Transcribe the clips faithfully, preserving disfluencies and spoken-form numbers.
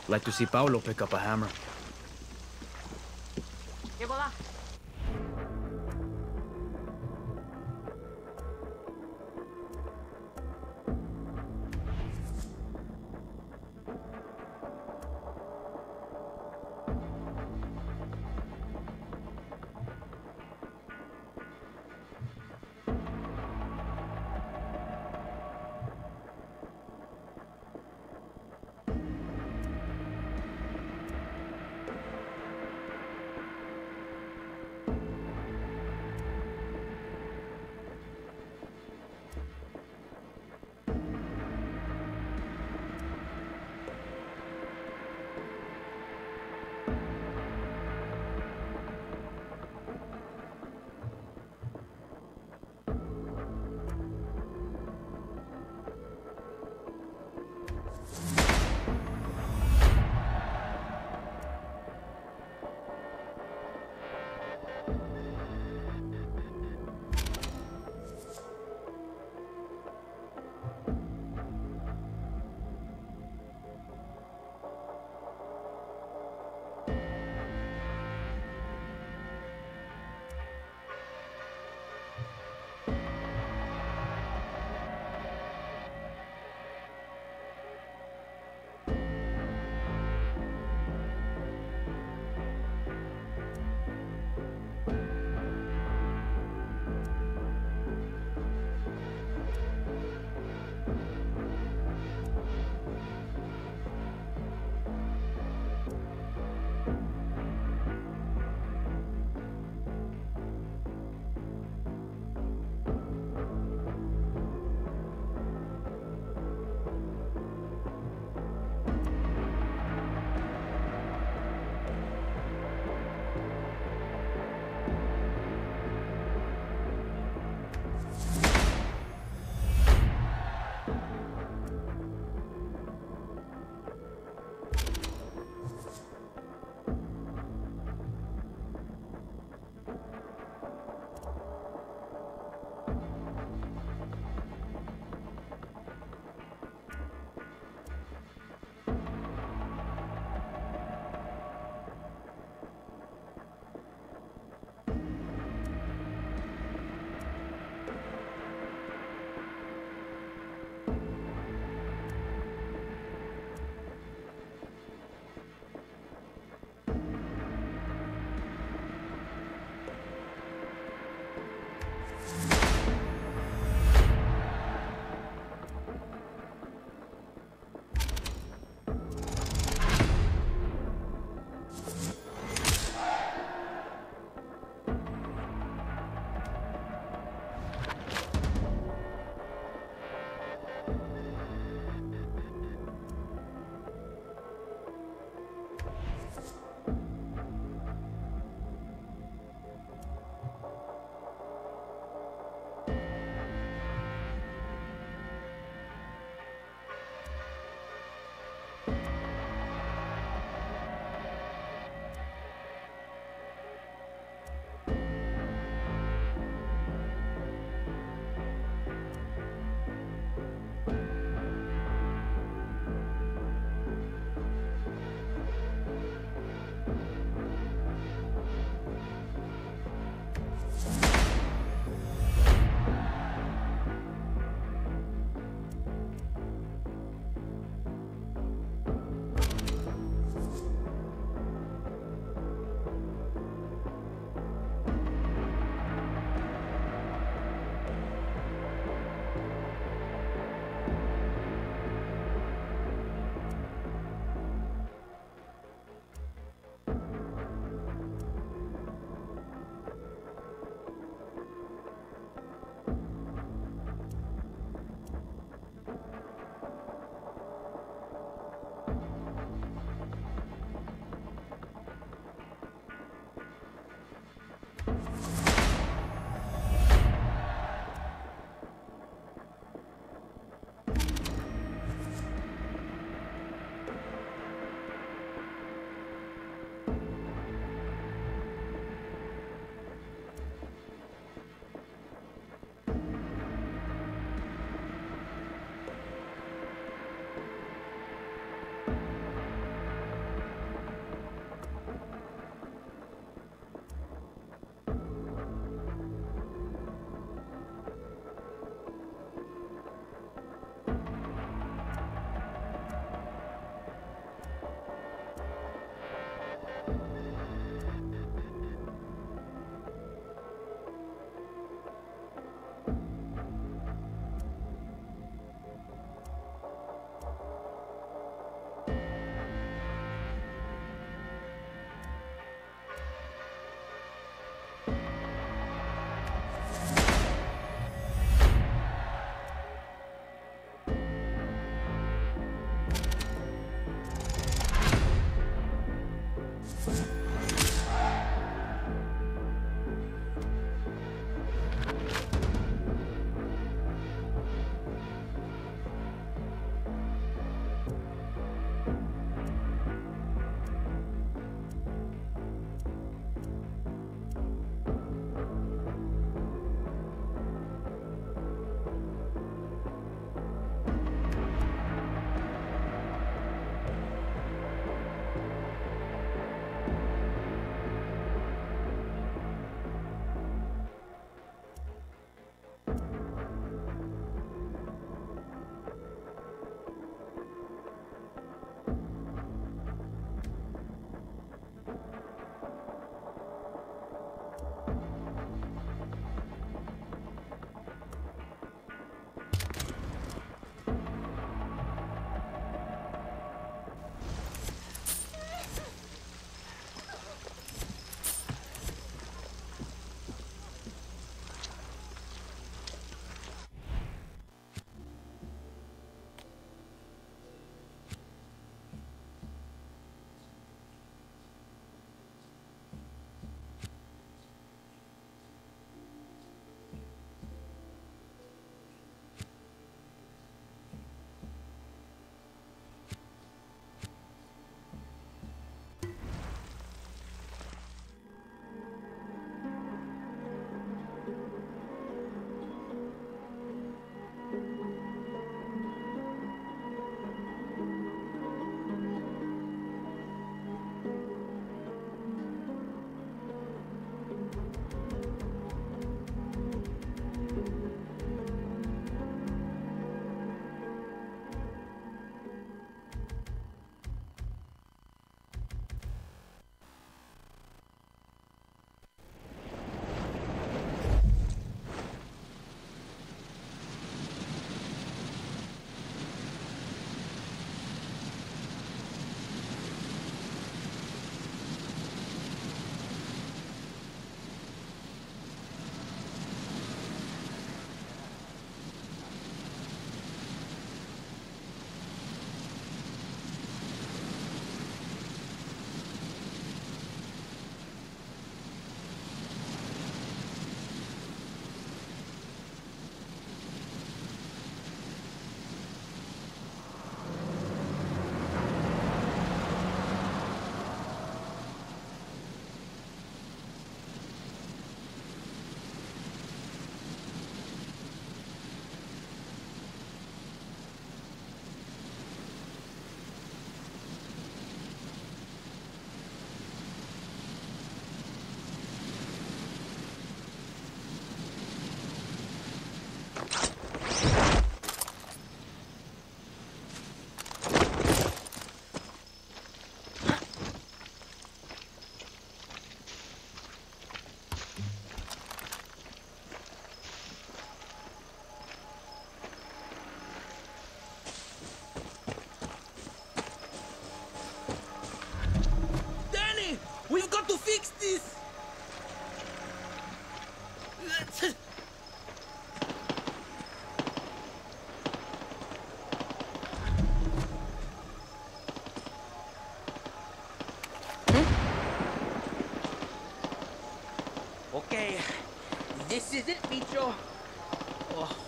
Like to see Paolo pick up a hammer. Llego da.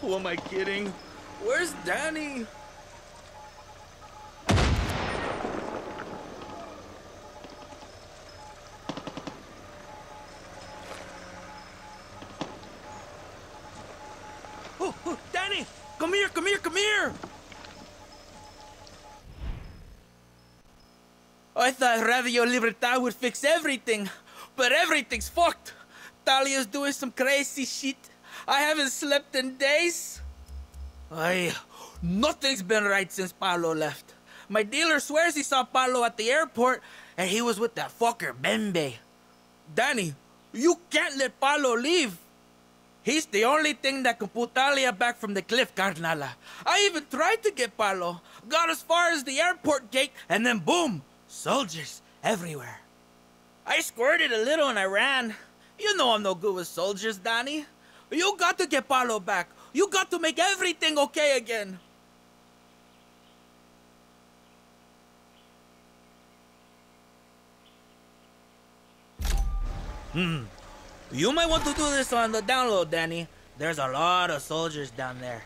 Who am I kidding? Where's Danny? Oh, oh, Danny! Come here, come here, come here! I thought Radio Libertad would fix everything, but everything's fucked. Talia's doing some crazy shit. I haven't slept in days. Ay, nothing's been right since Paulo left. My dealer swears he saw Paulo at the airport, and he was with that fucker Bembe. Danny, you can't let Paulo leave. He's the only thing that can put Talia back from the cliff, Carnala. I even tried to get Paulo, got as far as the airport gate, and then boom, soldiers everywhere. I squirted a little and I ran. You know I'm no good with soldiers, Danny. You got to get Paulo back. You got to make everything okay again. Hmm. You might want to do this on the download, Danny. There's a lot of soldiers down there.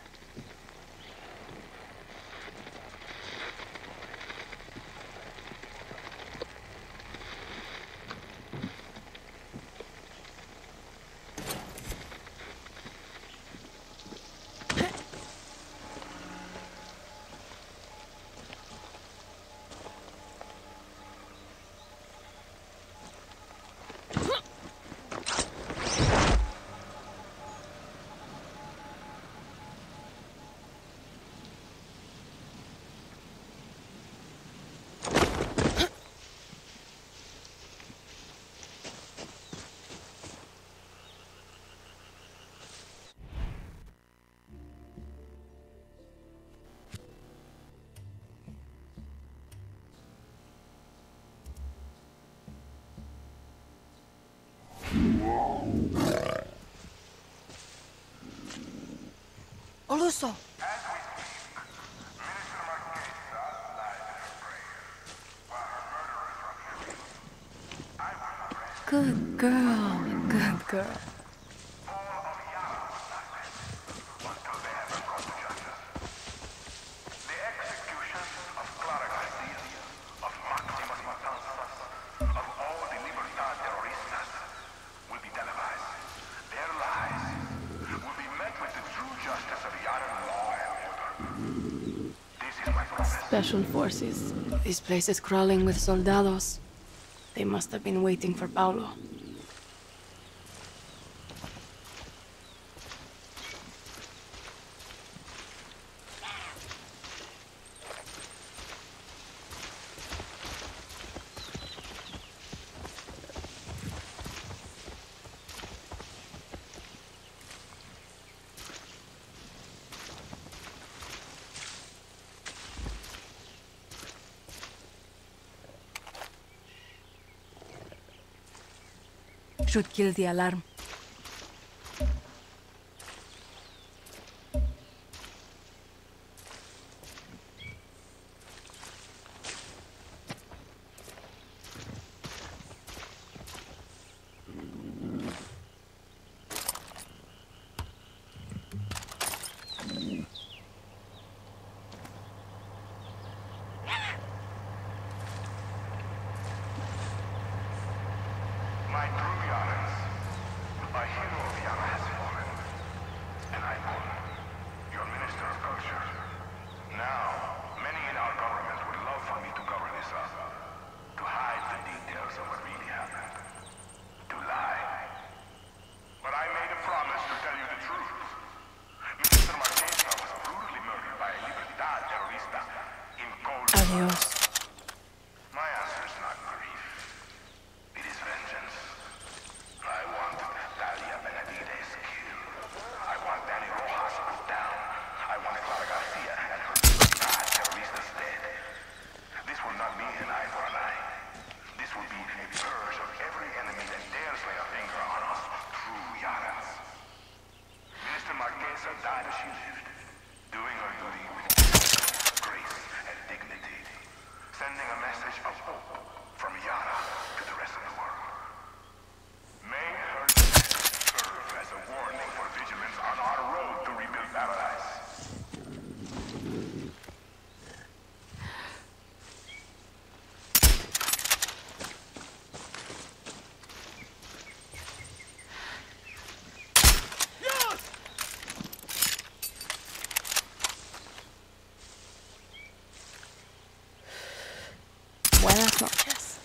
Oluso! Good girl, good girl. Special forces. This place is crawling with soldados. They must have been waiting for Paulo. Should kill the alarm. My Cruians, Buenas noches.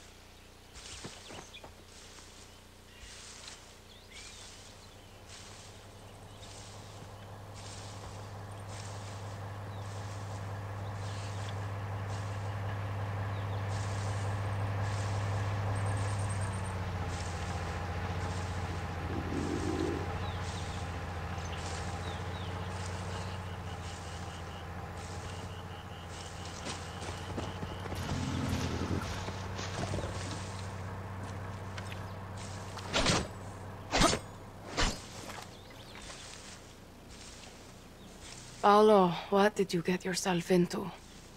Paolo, what did you get yourself into?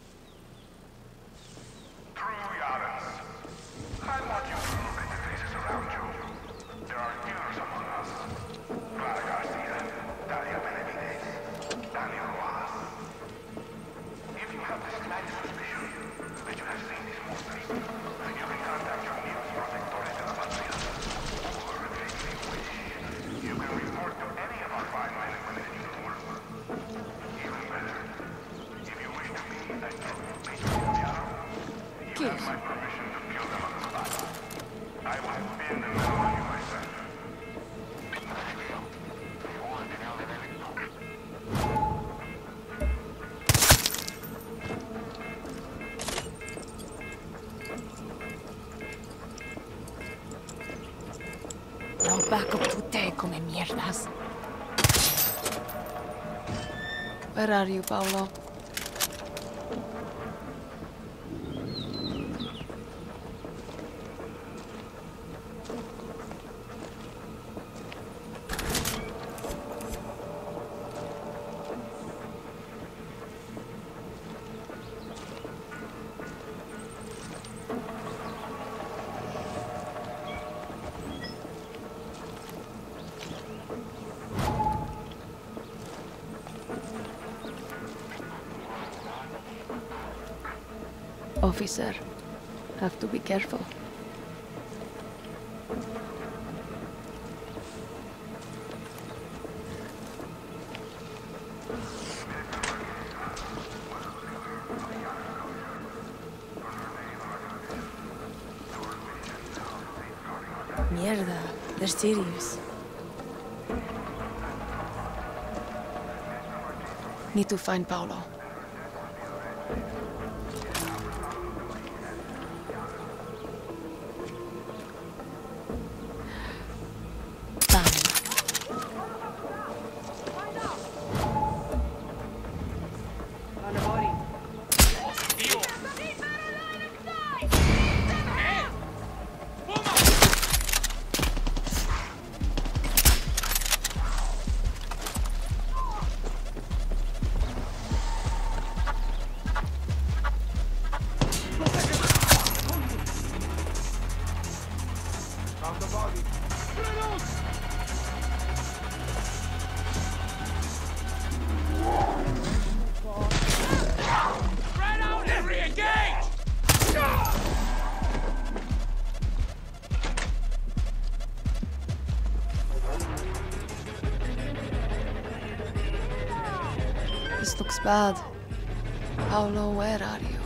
Back up to te, come mierdas. Where are you, Paolo? Officer, have to be careful. Mierda, they're serious. Need to find Paolo. This looks bad. Paolo, where are you?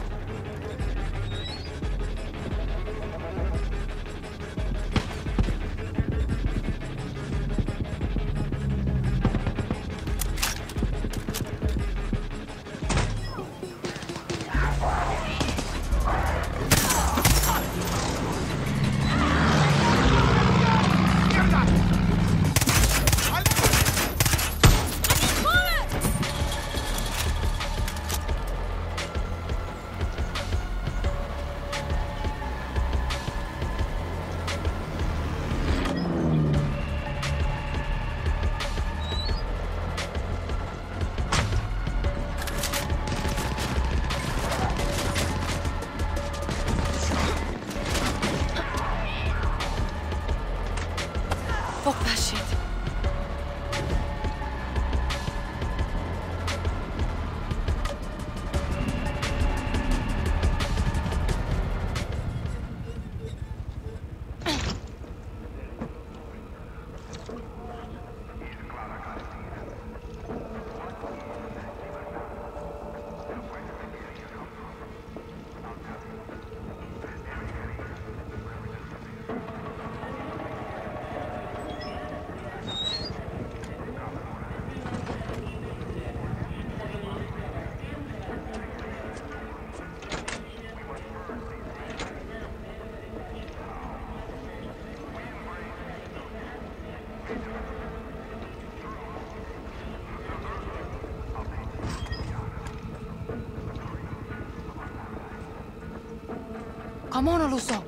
Come on, Aluso.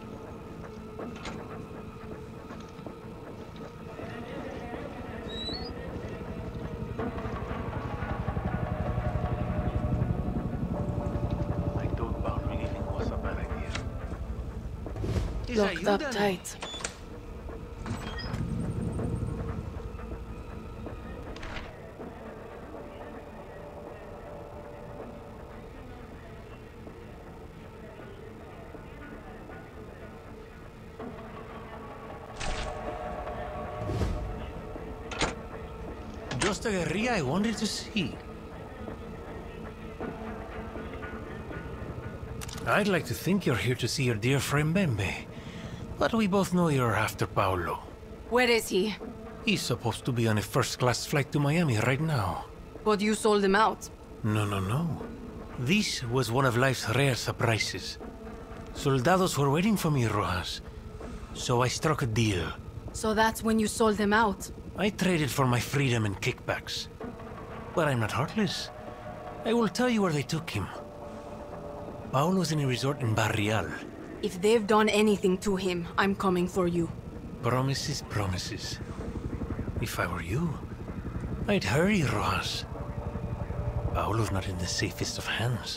I thought Paulo leaving was a bad idea. Locked up tight. Just a guerrilla I wanted to see. I'd like to think you're here to see your dear friend Bembe. But we both know you're after Paulo. Where is he? He's supposed to be on a first-class flight to Miami right now. But you sold him out. No, no, no. This was one of life's rare surprises. Soldados were waiting for me, Rojas. So I struck a deal. So that's when you sold him out. I traded for my freedom and kickbacks. But I'm not heartless. I will tell you where they took him. Paulo's in a resort in Barrial. If they've done anything to him, I'm coming for you. Promises, promises. If I were you, I'd hurry, Rojas. Paulo's not in the safest of hands.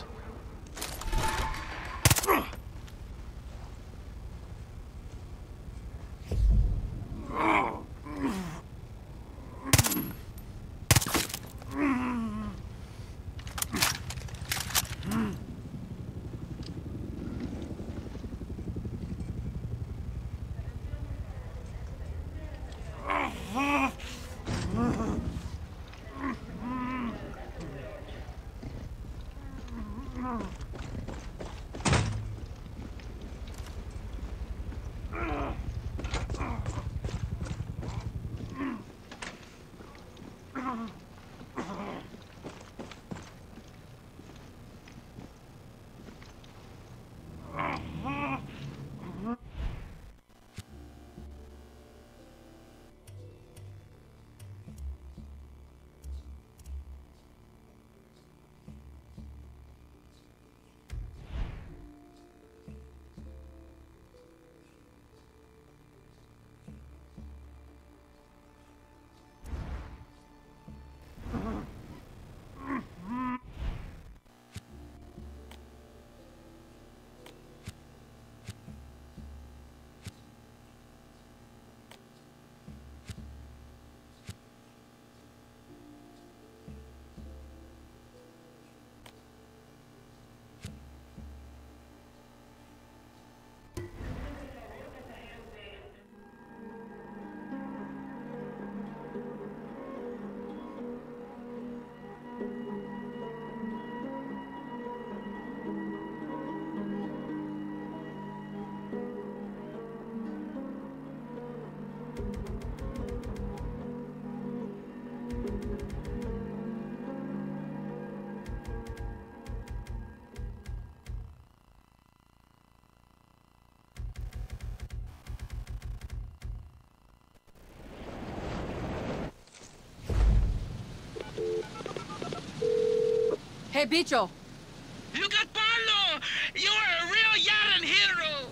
Hey, Bicho! You got Paulo! You're a real Yaran hero!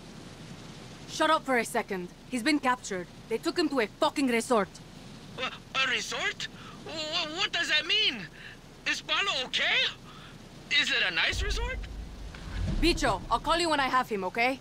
Shut up for a second. He's been captured. They took him to a fucking resort. A, a resort? W what does that mean? Is Paulo okay? Is it a nice resort? Bicho, I'll call you when I have him, okay?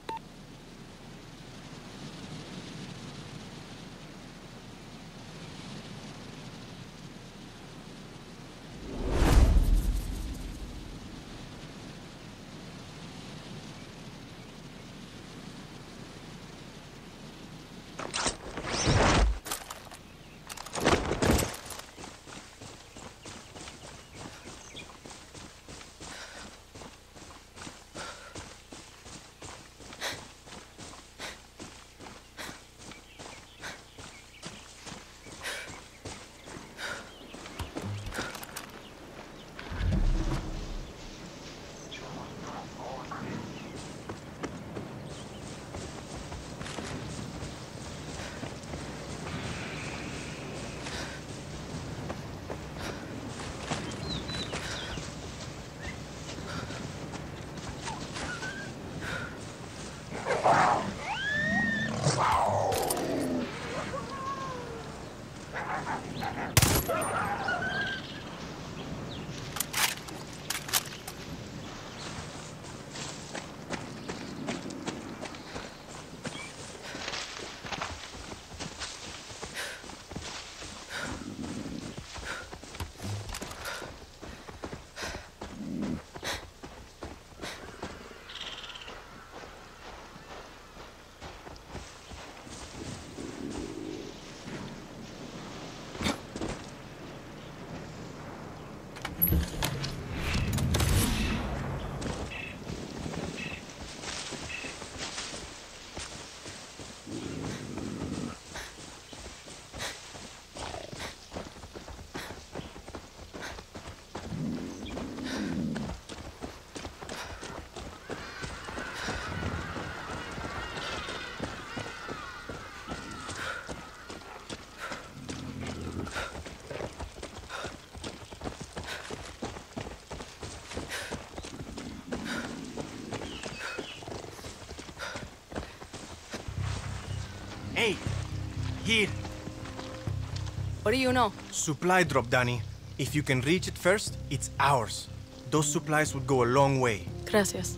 Hey! Here! What do you know? Supply drop, Danny. If you can reach it first, it's ours. Those supplies would go a long way. Gracias.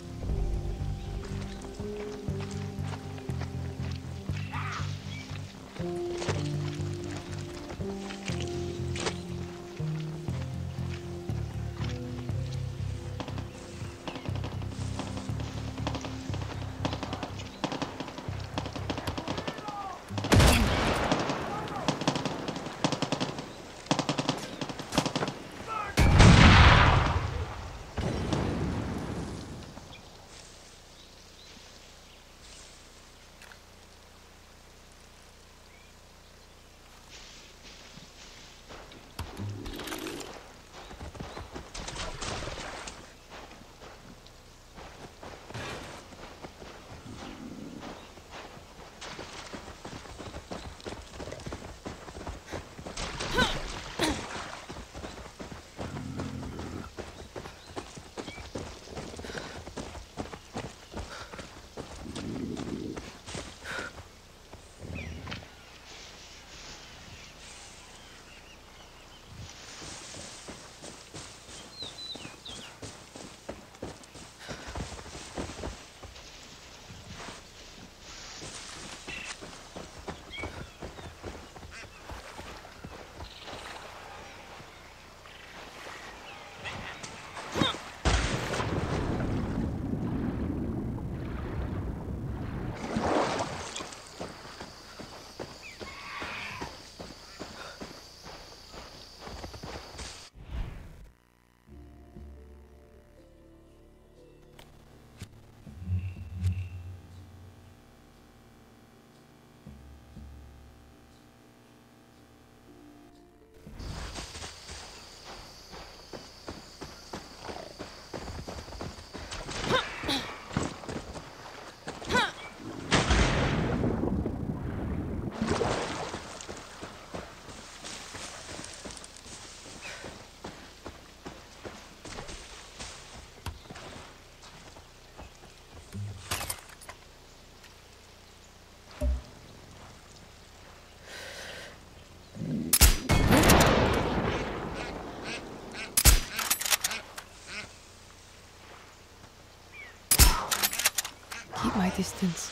Keep my distance.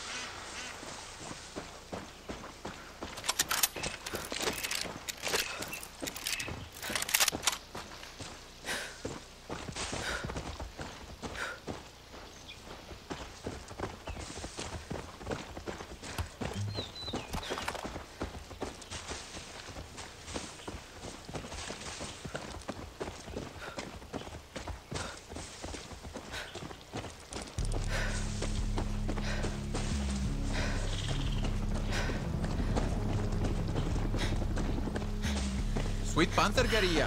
Sweet Panther guerrilla.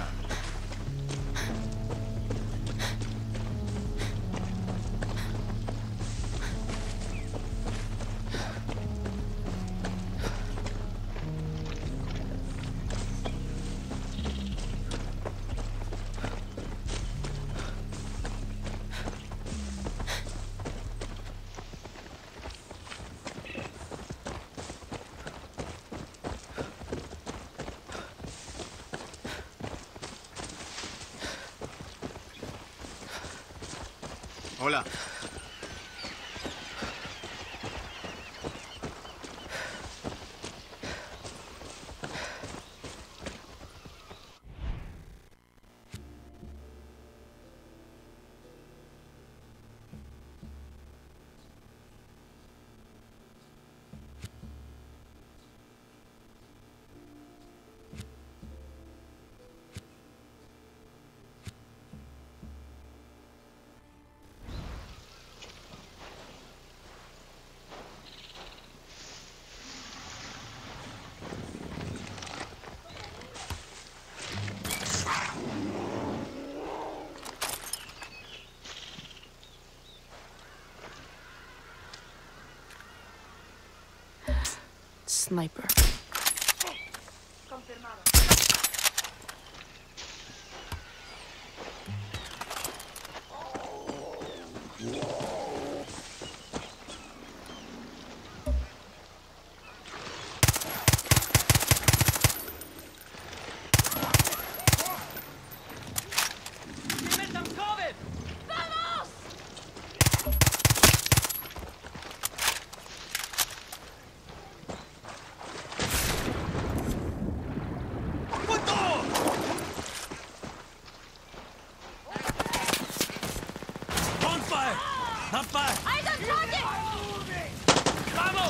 Hola. Sniper. On fire! Not fire! I don't target! Bravo!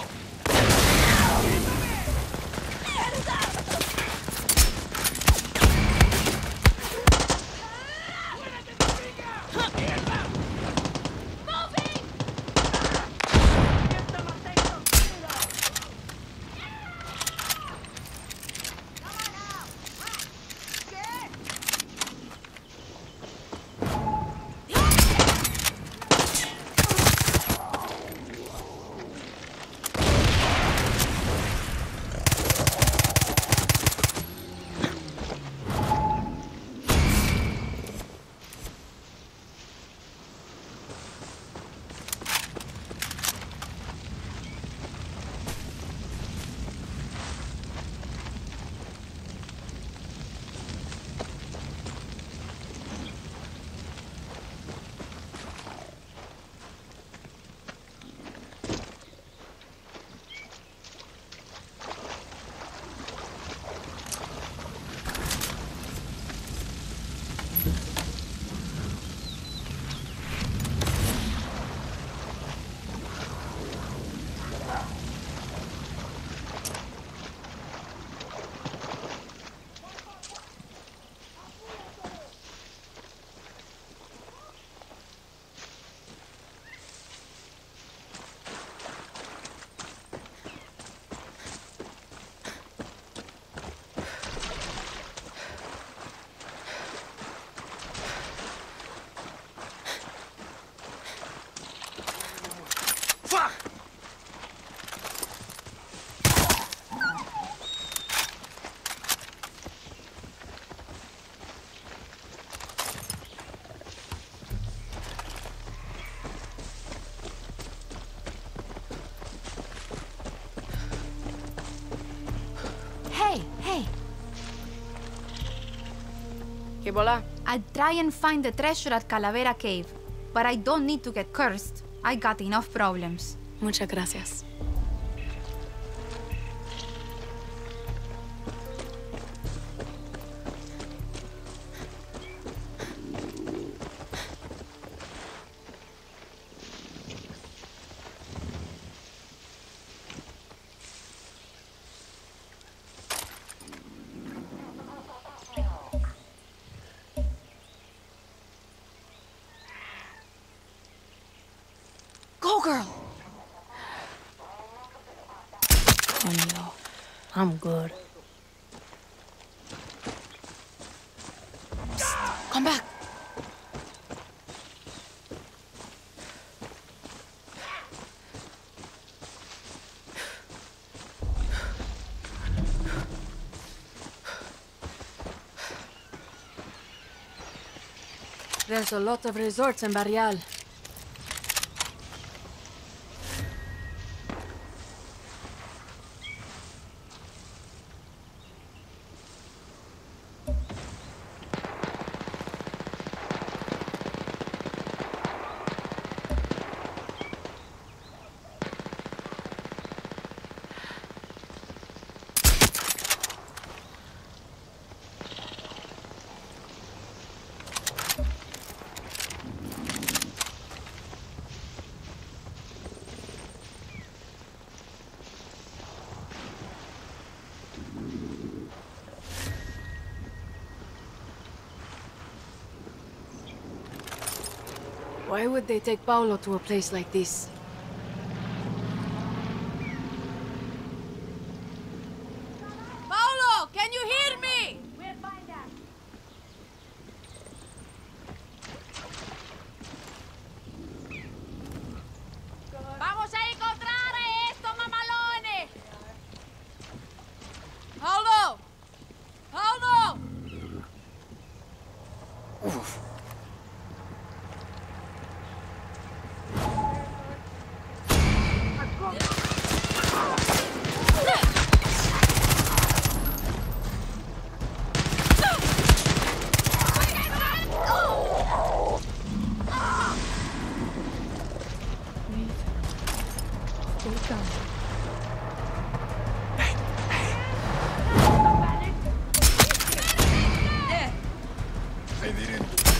Hey, hey! Hibola, I'd try and find the treasure at Calavera Cave, but I don't need to get cursed. I got enough problems. muchas gracias. Go, girl! Coño, I'm good. Come back! There's a lot of resorts in Barrial. Why would they take Paolo to a place like this? Paolo, can you hear me? Vamos a encontrare esto, mamalone! Paolo! Paolo!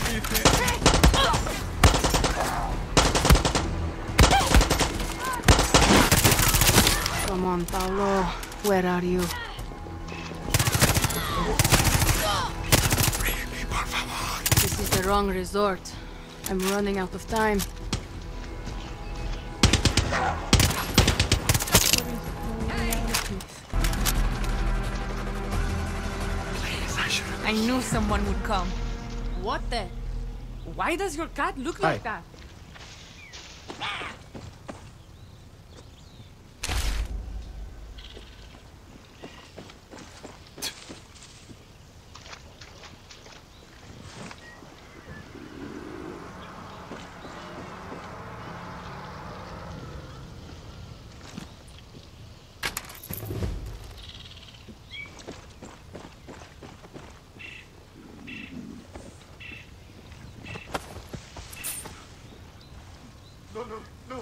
Come on, Paulo. Where are you? This is the wrong resort. I'm running out of time. I knew someone would come. What the? Why does your cat look like that? No, no, no.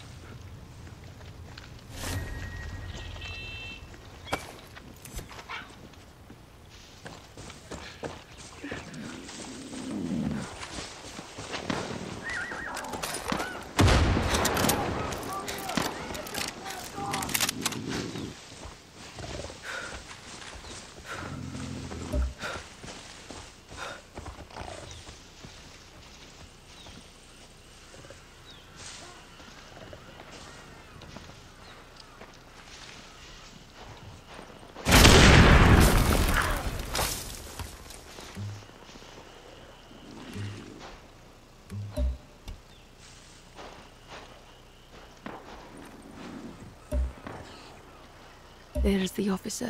There's the officer.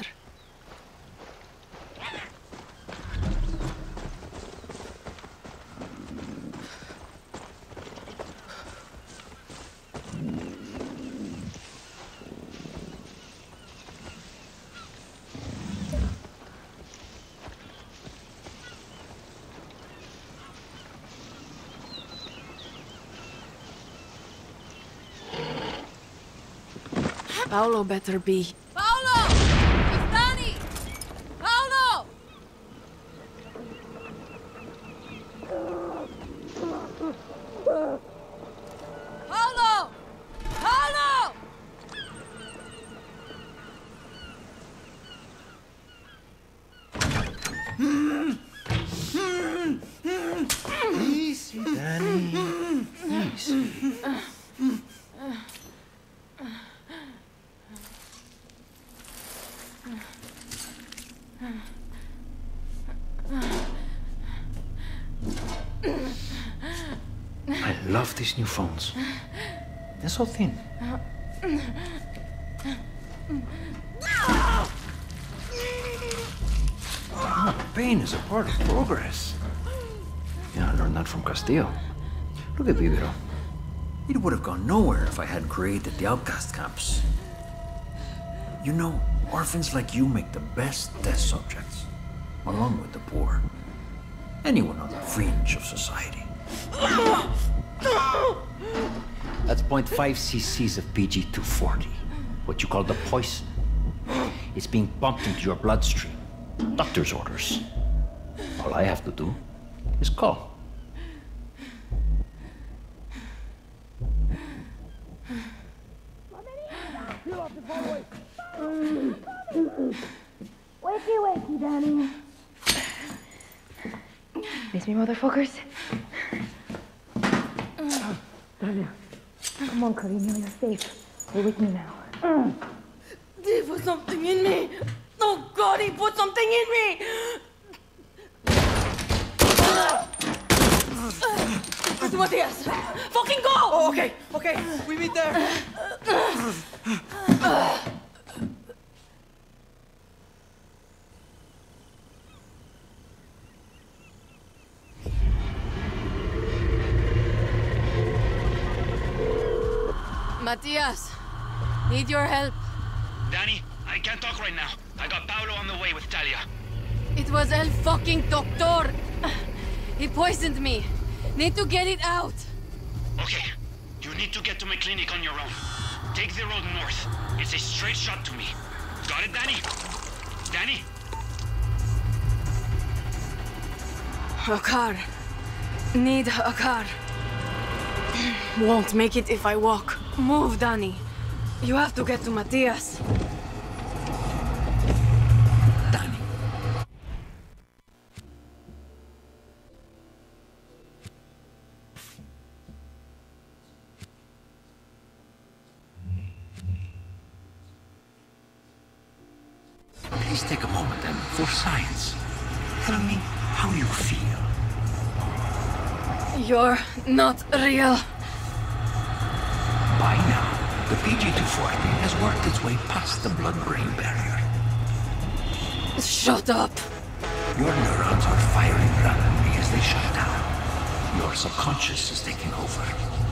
Paulo better be. Paulo! It's Danny! Paulo! Paulo! Paulo! Easy, Danny. Easy. I love these new phones. They're so thin. Ah, pain is a part of progress. Yeah, I learned that from Castillo. Look at Viviro. It would have gone nowhere if I hadn't created the outcast camps. You know, orphans like you make the best test subjects, along with the poor. Anyone on the fringe of society. That's zero point five cc's of P G two forty, what you call the poison. It's being pumped into your bloodstream. Doctor's orders. All I have to do is call. Wakey, wakey, Danny. Miss me, motherfuckers? Daniel. Come on, Carino, you're safe. You're with me now. He put something in me! Oh God, he put something in me! Matias! Fucking go! Oh, okay, okay. We meet there. Matias, need your help. Danny, I can't talk right now. I got Paulo on the way with Talia. It was El fucking Doctor. He poisoned me. Need to get it out. Okay, you need to get to my clinic on your own. Take the road north. It's a straight shot to me. Got it, Danny? Danny? A car. Need a car. Won't make it if I walk. Move, Danny. You have to get to Matthias. Danny. Please take a moment and, for science, tell me how you feel. You're not real. By now, the P G two forty has worked its way past the blood-brain barrier. Shut up. Your neurons are firing randomly as they shut down. Your subconscious is taking over.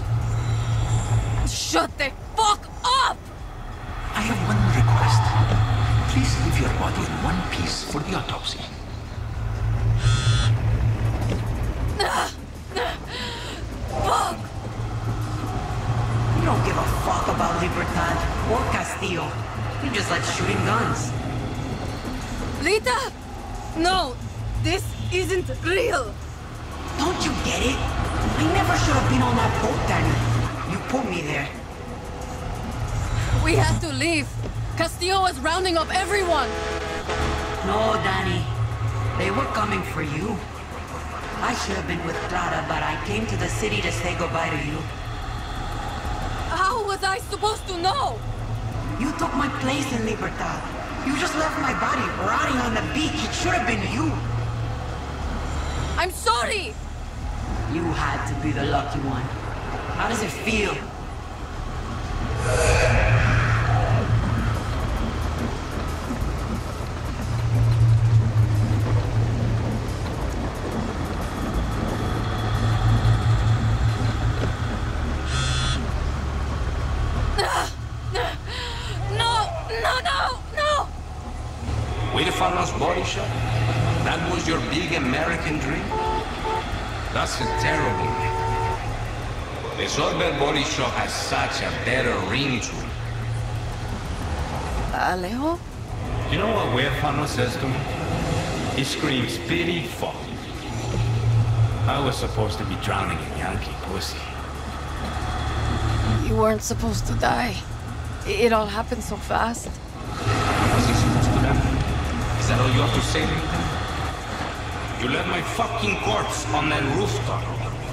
Shut the fuck up! I have one request. Please leave your body in one piece for the autopsy. Fuck! You don't give a fuck about Libertad or Castillo. You just like shooting guns. Rita! No! This isn't real! Don't you get it? I never should have been on that boat, Danny. You put me there. We had to leave. Castillo was rounding up everyone. No, Danny. They were coming for you. I should have been with Clara, but I came to the city to say goodbye to you. How was I supposed to know? You took my place in Libertad. You just left my body rotting on the beach. It should have been you. I'm sorry! You had to be the lucky one. How does it feel? Huérfanos Body Shop? That was your big American dream? That's a terrible name. The Sorber Body Shop has such a better ring to it. Alejo? You know what Huérfano says to me? He screams pity fuck. I was supposed to be drowning in Yankee pussy. You weren't supposed to die. It all happened so fast. Was he supposed to die? Is that all you have to say to me then? You left my fucking corpse on that rooftop.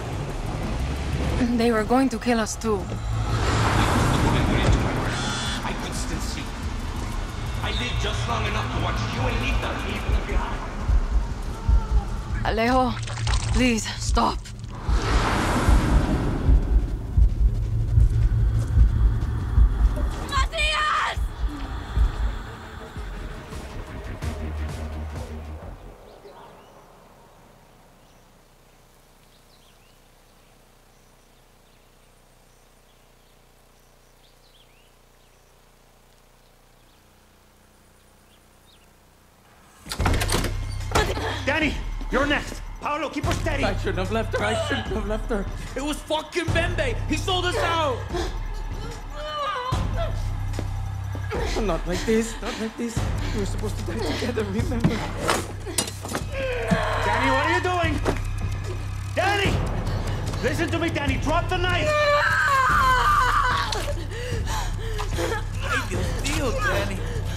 They were going to kill us too. I could still see. I lived just long enough to watch you and Nita leave me behind. Alejo, please, stop. Danny, you're next. Paolo, keep her steady. I shouldn't have left her. I shouldn't have left her. It was fucking Bembe. He sold us out. Not like this. Not like this. We were supposed to die together, remember? Danny, what are you doing? Danny! Listen to me, Danny. Drop the knife. Ay, Dios mío, Danny.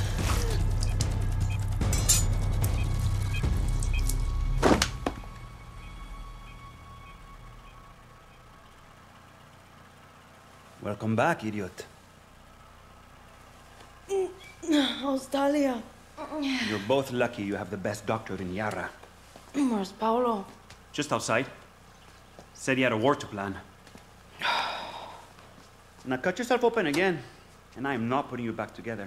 Welcome back, idiot. How's Talia? You're both lucky you have the best doctor in Yara. Where's Paolo? Just outside. Said he had a war to plan. Now cut yourself open again, and I am not putting you back together.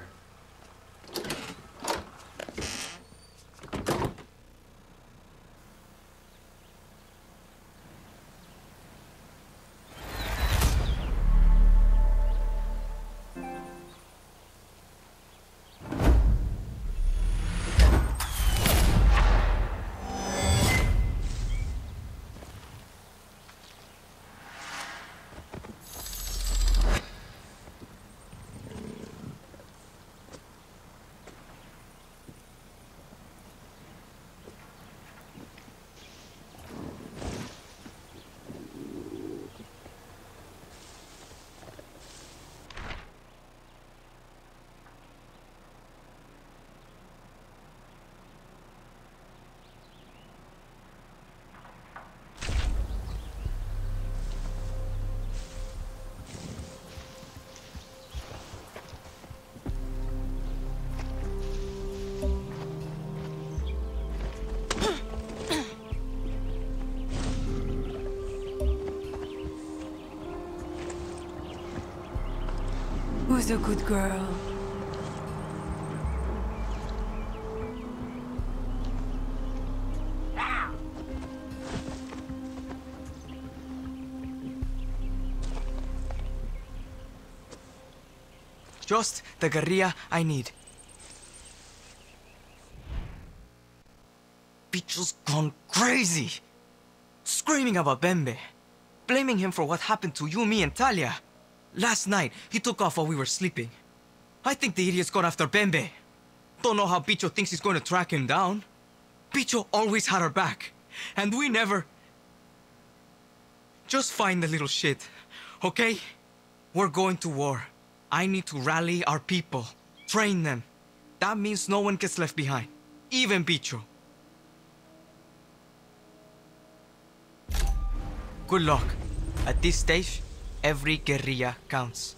Who's a good girl? Just the guerrilla I need. Bicho's gone crazy! Screaming about Bembe. Blaming him for what happened to you, me, and Talia. Last night, he took off while we were sleeping. I think the idiot's gone after Bembe. Don't know how Bicho thinks he's going to track him down. Bicho always had our back. And we never... Just find the little shit, okay? We're going to war. I need to rally our people, train them. That means no one gets left behind, even Bicho. Good luck. At this stage, every guerrilla counts.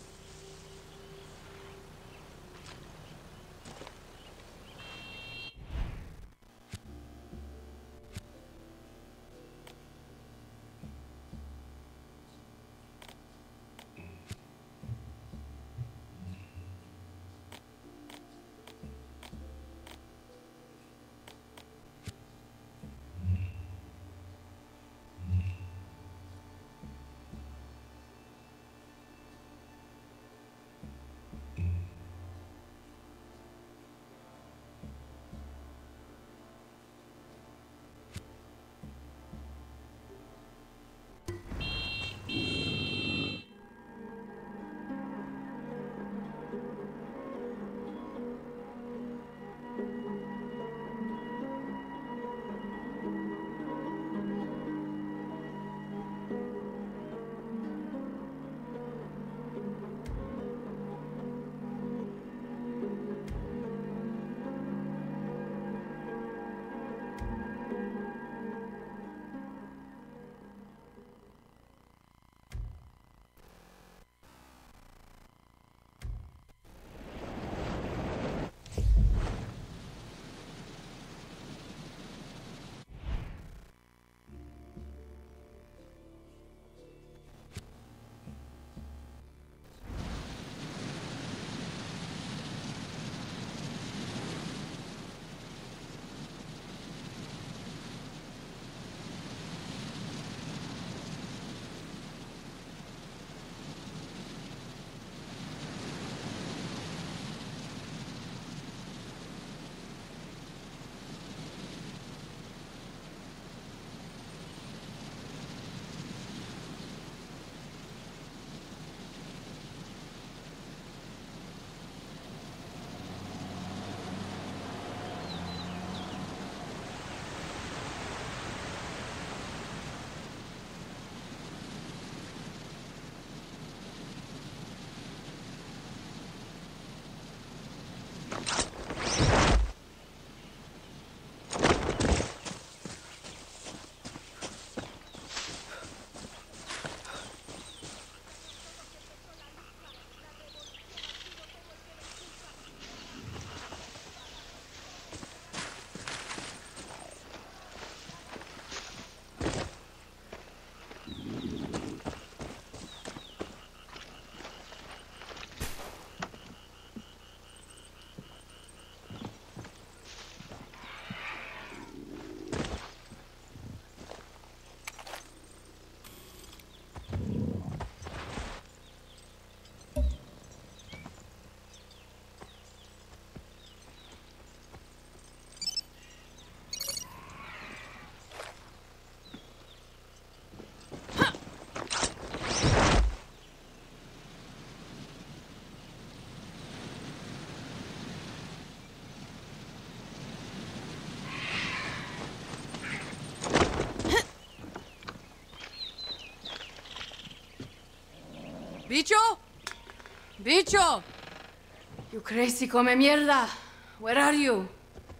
Bicho? Bicho! You crazy come mierda! Where are you?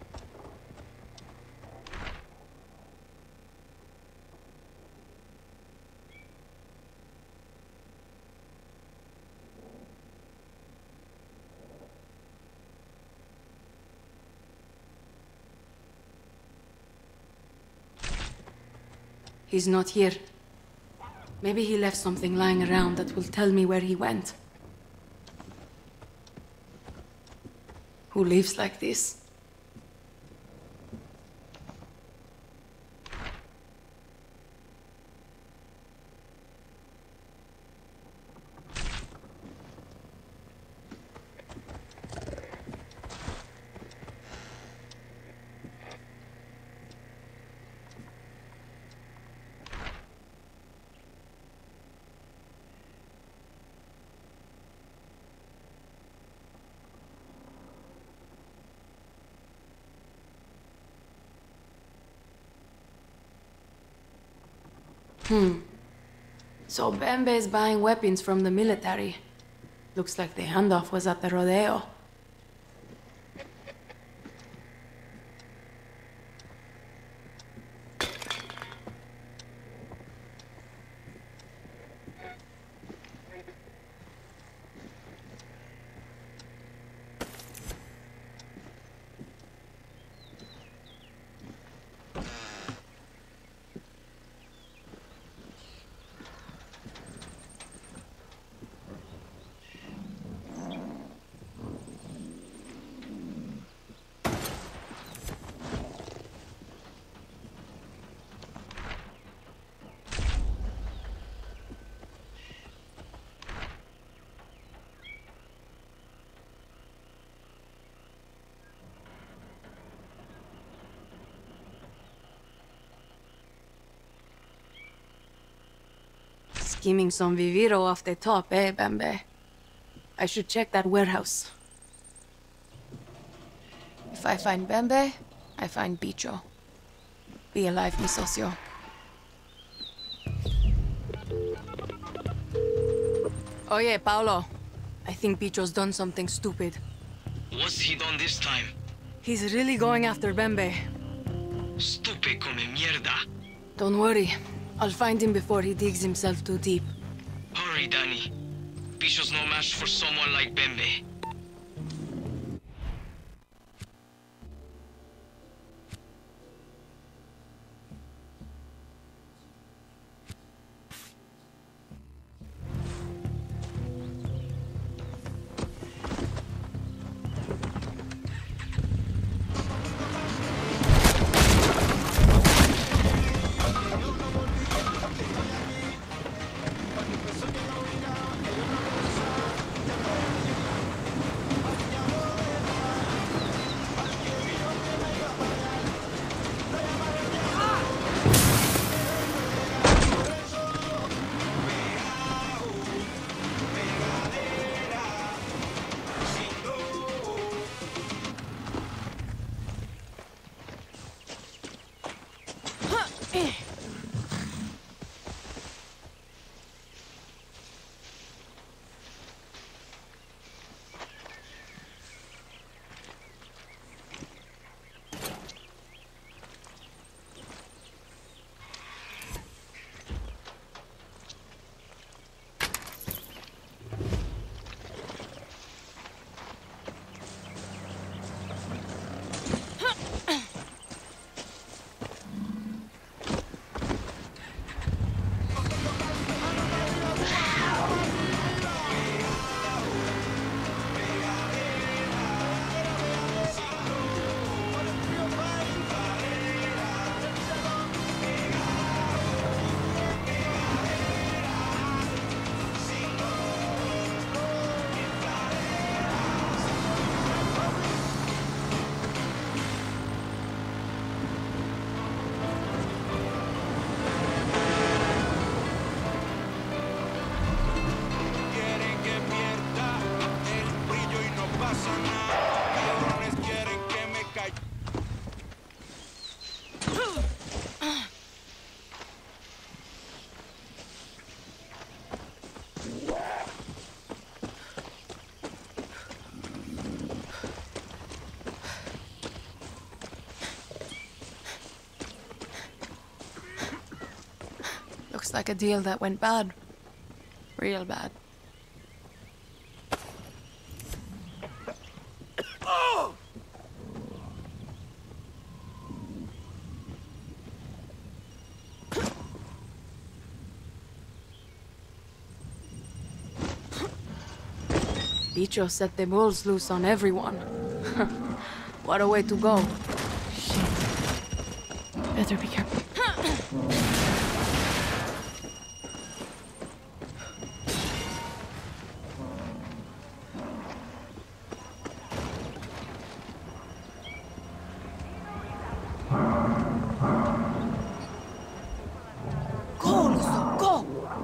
He's not here. Maybe he left something lying around that will tell me where he went. Who lives like this? Hmm. So Bembe is buying weapons from the military. Looks like the handoff was at the rodeo. Skimming some viviro off the top, eh, Bembe? I should check that warehouse. If I find Bembe, I find Bicho. Be alive, mi socio. Oh yeah, Paolo. I think Bicho's done something stupid. What's he done this time? He's really going after Bembe. Stupid come mierda. Don't worry. I'll find him before he digs himself too deep. Hurry, Danny. Bicho's no match for someone like Bembe. Looks like a deal that went bad. Real bad. Bicho set the bulls loose on everyone. What a way to go. Shit. Better be careful. Go, Luso, go!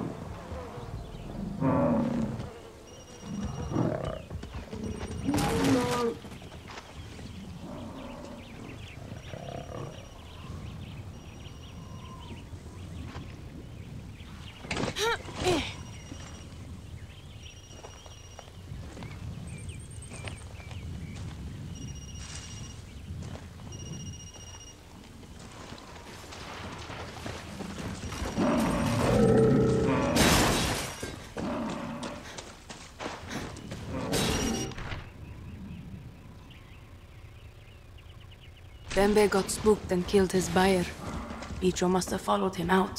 Bembe got spooked and killed his buyer. Bicho must have followed him out.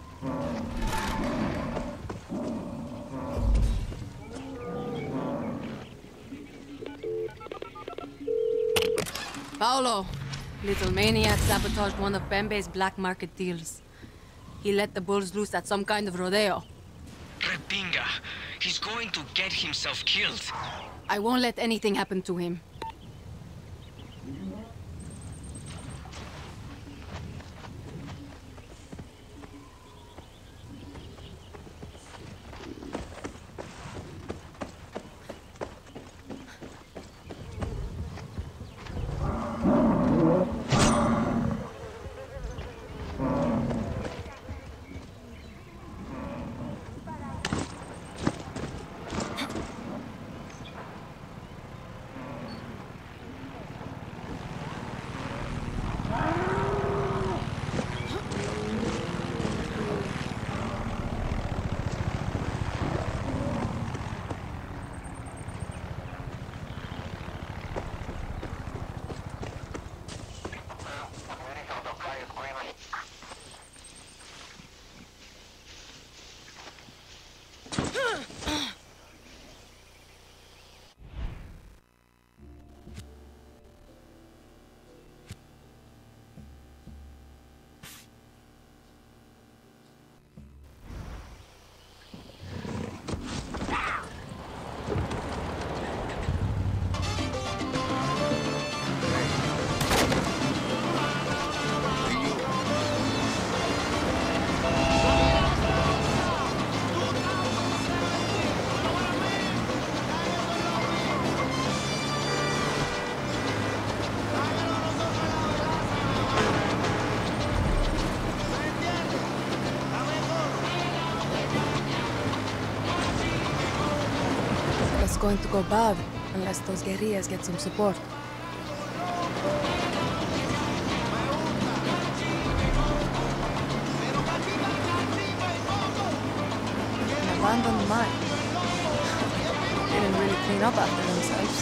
Paolo! Little maniac sabotaged one of Bembe's black market deals. He let the bulls loose at some kind of rodeo. Repinga! He's going to get himself killed. I won't let anything happen to him. Going to go bad unless those guerrillas get some support. An abandoned mine. Didn't really clean up after themselves.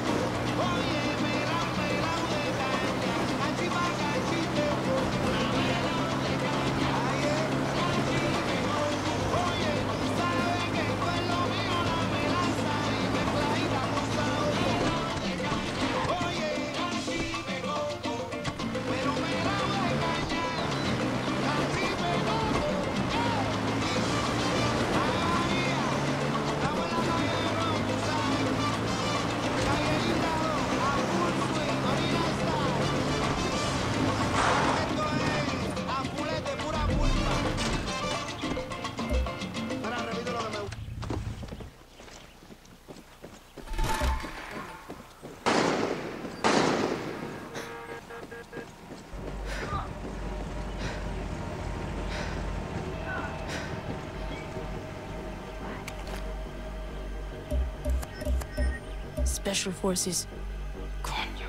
Special forces. Coño.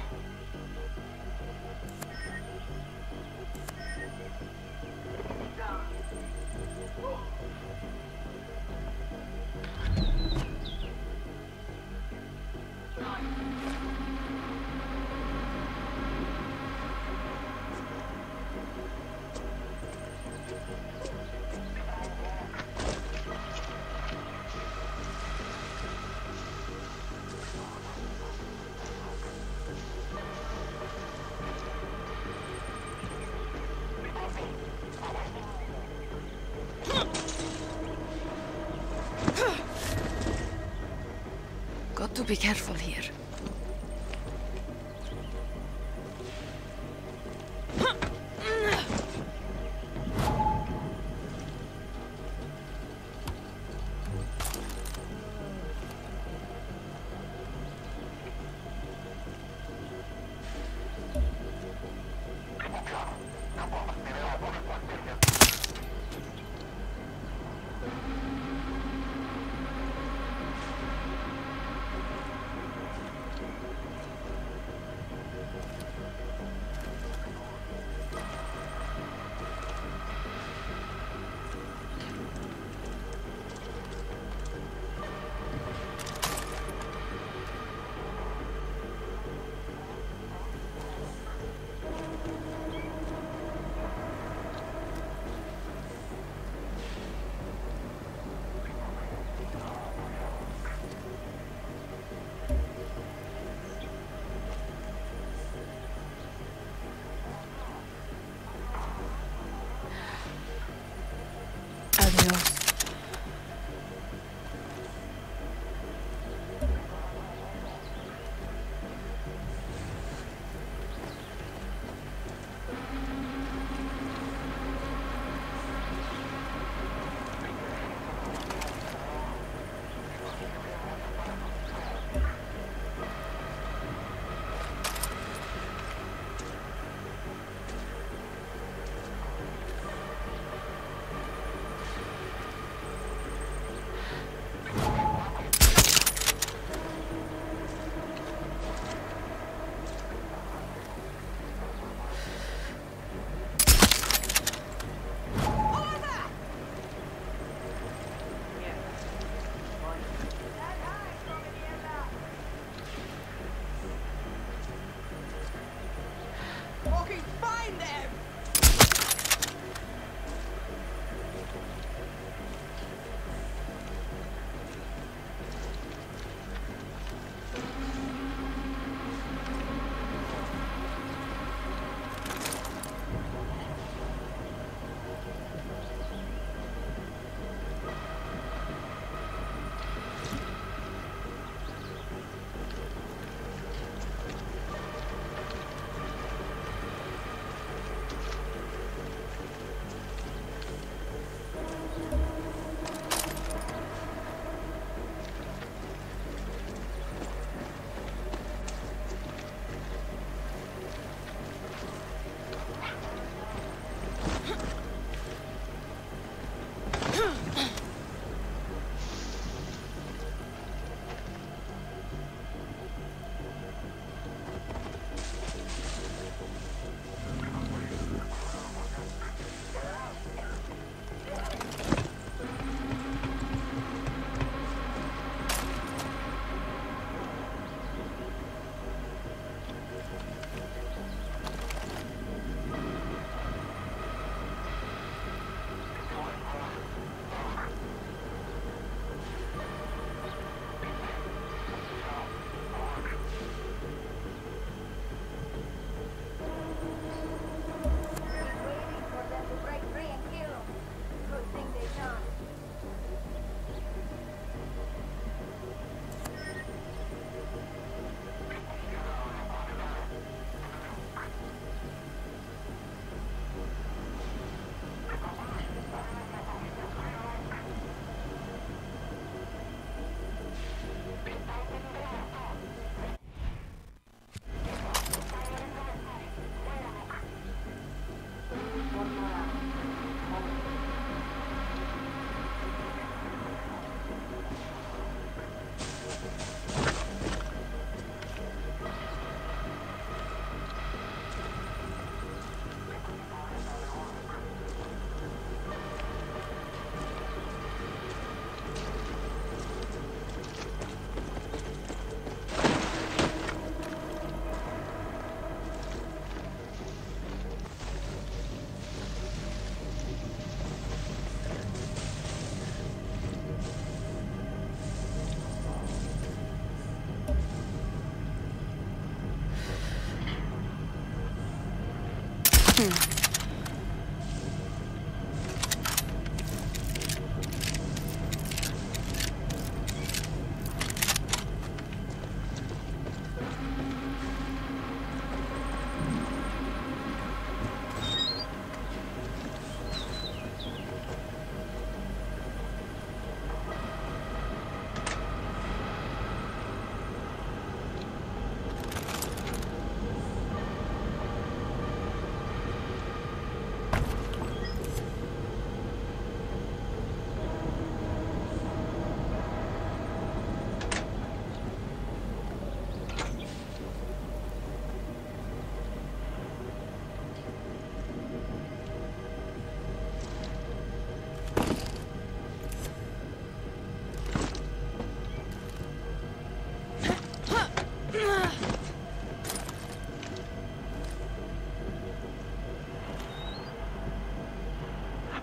to be careful here.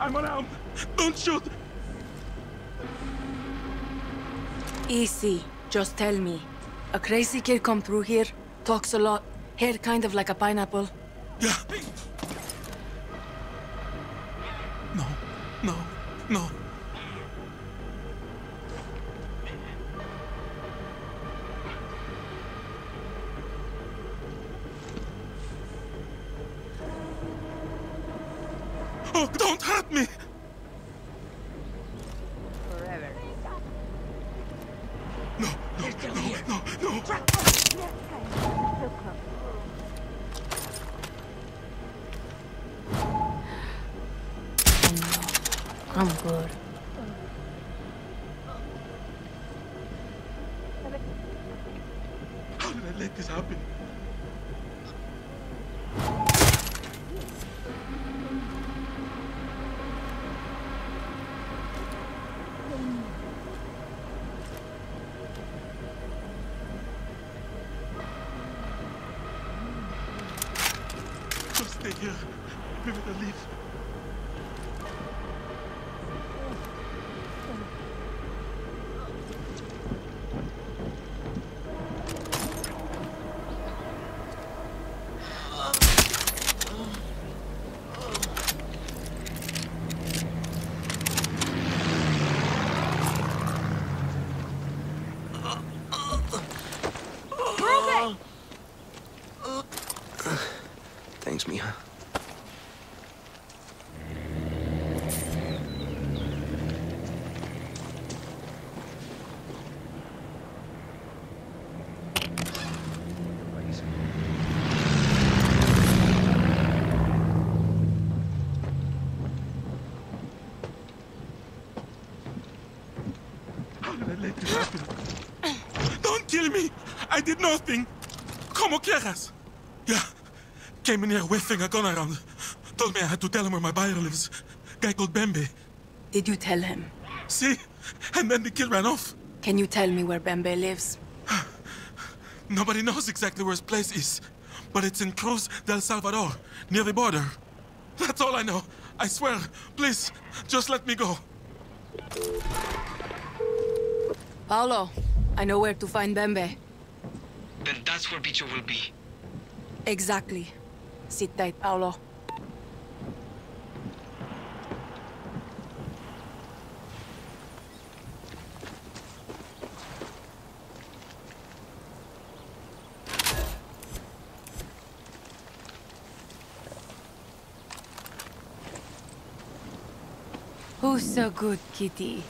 I'm unarmed. Don't shoot. Easy. Just tell me. A crazy kid come through here, talks a lot, hair kind of like a pineapple. Yeah. No, no, no. Oh, don't hurt me! Forever. No, no, no, no, no. I'm good. How did I let this happen? Just stay here. We better leave. Thanks, Mija. How did I let this happen? Don't kill me! I did nothing! ¿Cómo quieras? Yeah. Came in here waving a gun around. Told me I had to tell him where my buyer lives. Guy called Bembe. Did you tell him? See? And then the kid ran off. Can you tell me where Bembe lives? Nobody knows exactly where his place is. But it's in Cruz del Salvador, near the border. That's all I know. I swear. Please, just let me go. Paolo, I know where to find Bembe. Then that's where Bicho will be. Exactly. Sit tight, Paolo. Who's so good, kitty?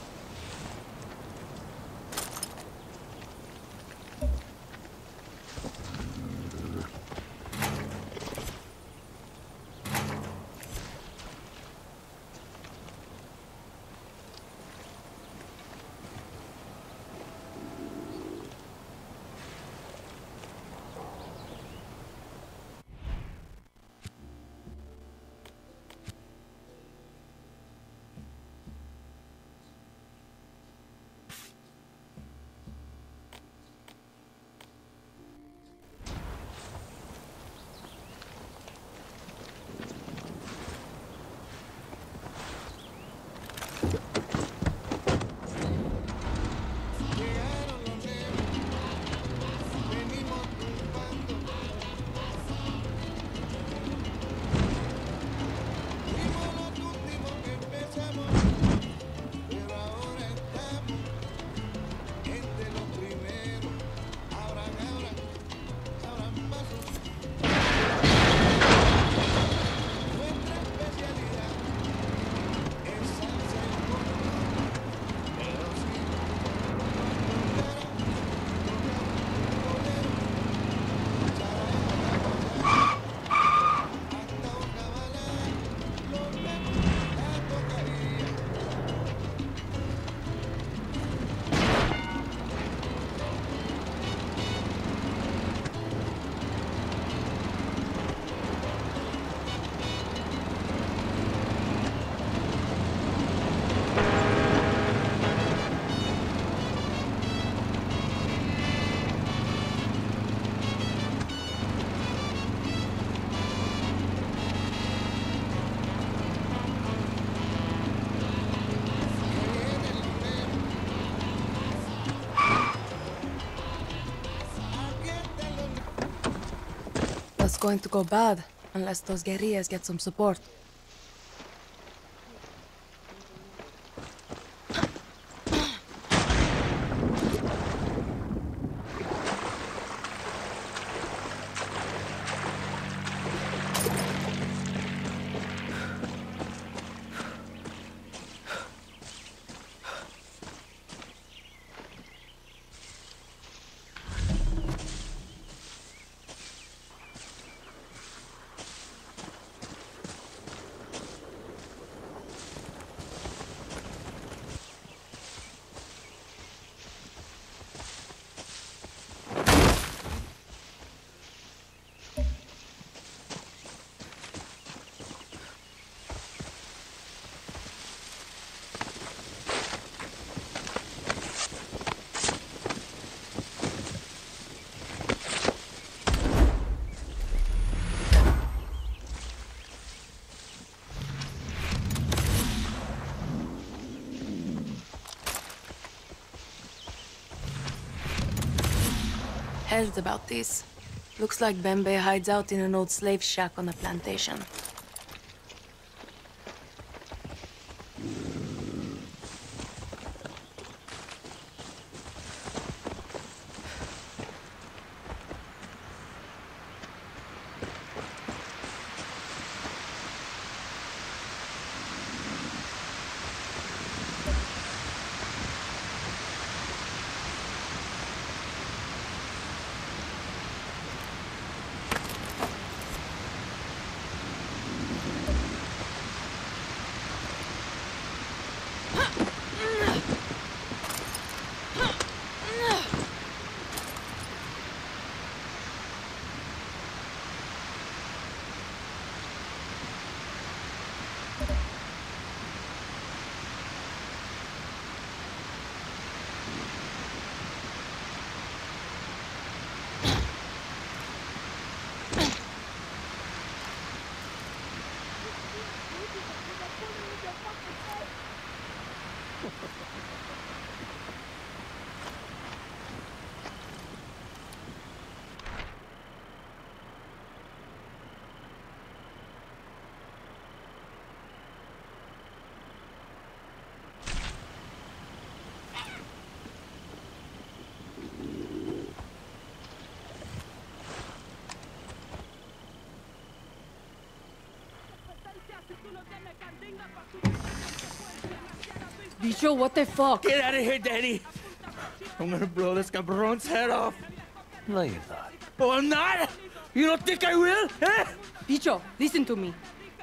going to go bad unless those guerrillas get some support. Heard about this. Looks like Bembe hides out in an old slave shack on the plantation. Bicho, what the fuck? Get out of here, Danny! I'm gonna blow this cabron's head off. No, you're not. Oh, I'm not? You don't think I will? Eh? Bicho, listen to me.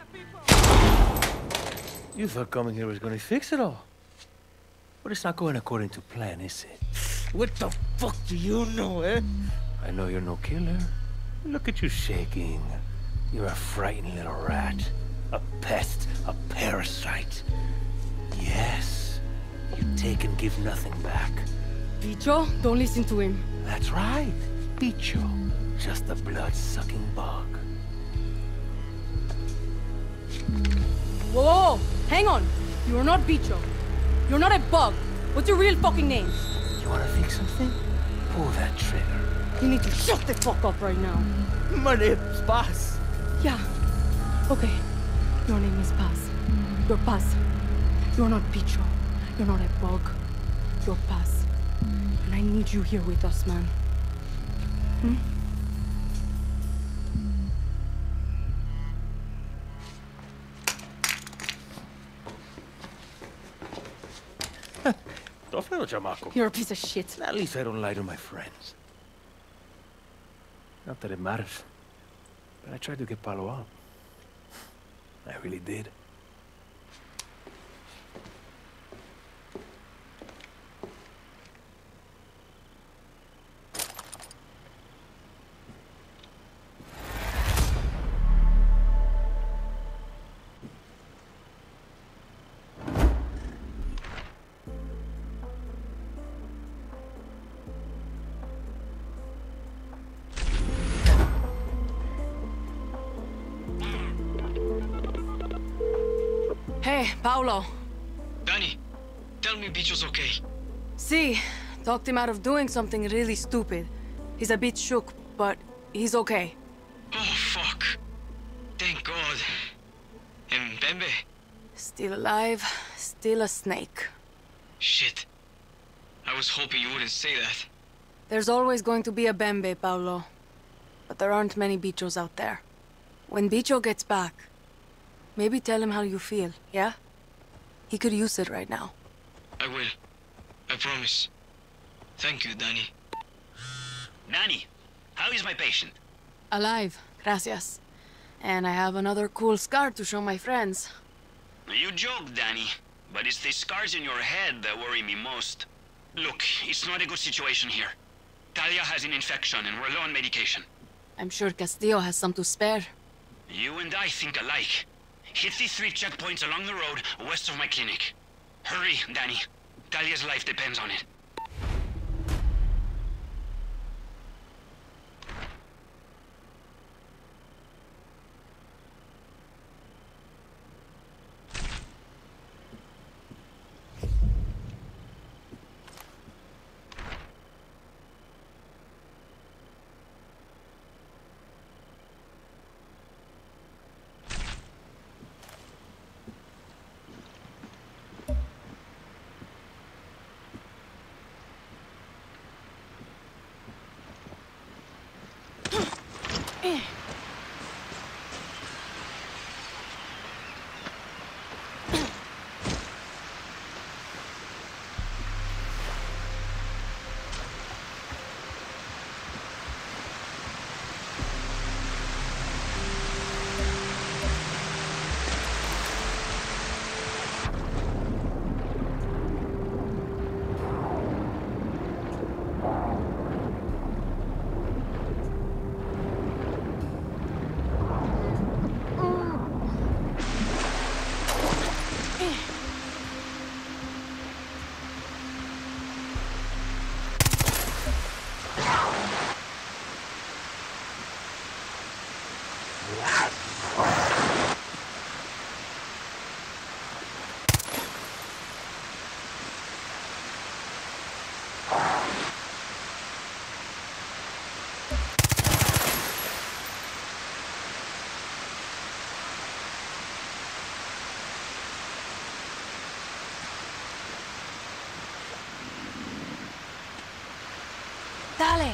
You thought coming here was gonna fix it all. But it's not going according to plan, is it? What the fuck do you know, eh? I know you're no killer. Look at you shaking. You're a frightened little rat. A pest, a parasite. Yes, you take and give nothing back. Bicho, don't listen to him. That's right, Bicho. Just a blood-sucking bug. Whoa, whoa, whoa, hang on. You're not Bicho. You're not a bug. What's your real fucking name? You wanna fix something? Pull that trigger. You need to shut the fuck up right now. My name's Paz. Yeah. Okay. Your name is Paz. You're Paz. You're not Bicho. You're not a bug. You're Paz. And I need you here with us, man. Hmm? Tough little chamaco. You're a piece of shit. At least I don't lie to my friends. Not that it matters. But I tried to get Paolo out. I really did. Hey, Paolo. Danny, tell me Bicho's okay. See, talked him out of doing something really stupid. He's a bit shook, but he's okay. Oh, Bembe? Still alive, still a snake. Shit. I was hoping you wouldn't say that. There's always going to be a Bembe, Paolo. But there aren't many Bichos out there. When Bicho gets back, maybe tell him how you feel, yeah? He could use it right now. I will. I promise. Thank you, Danny. Danny, how is my patient? Alive, gracias. And I have another cool scar to show my friends. You joke, Danny, but it's the scars in your head that worry me most. Look, it's not a good situation here. Talia has an infection and we're low on medication. I'm sure Castillo has some to spare. You and I think alike. Hit the three checkpoints along the road west of my clinic. Hurry, Danny. Talia's life depends on it. Dale!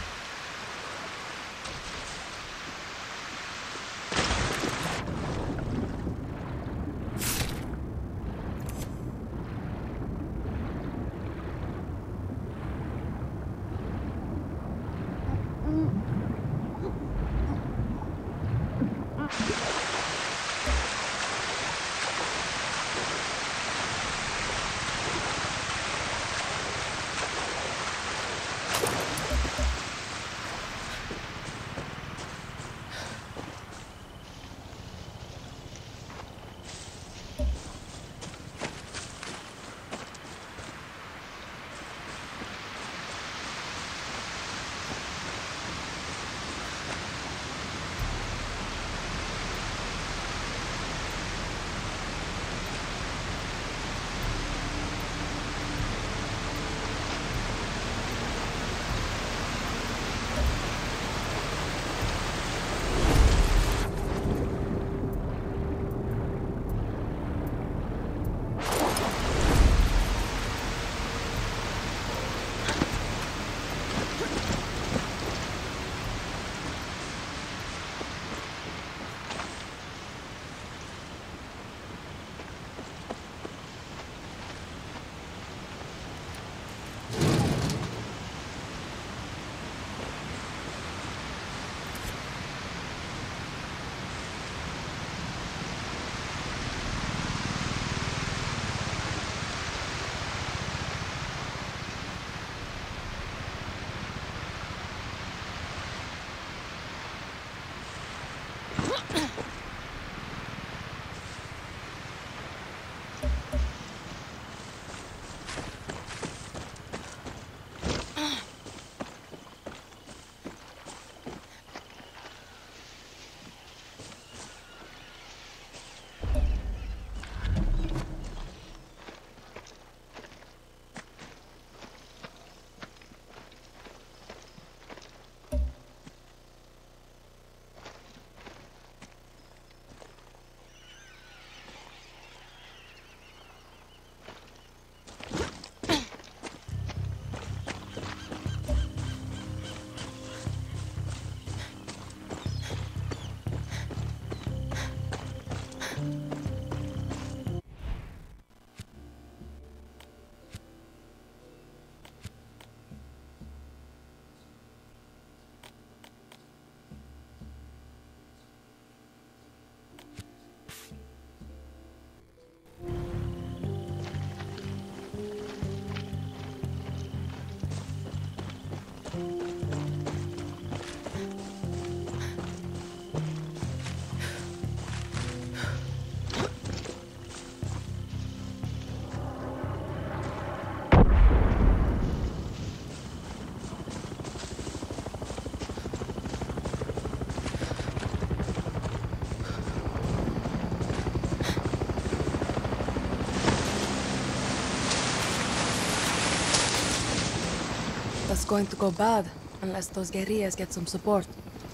That's going to go bad unless those guerrillas get some support.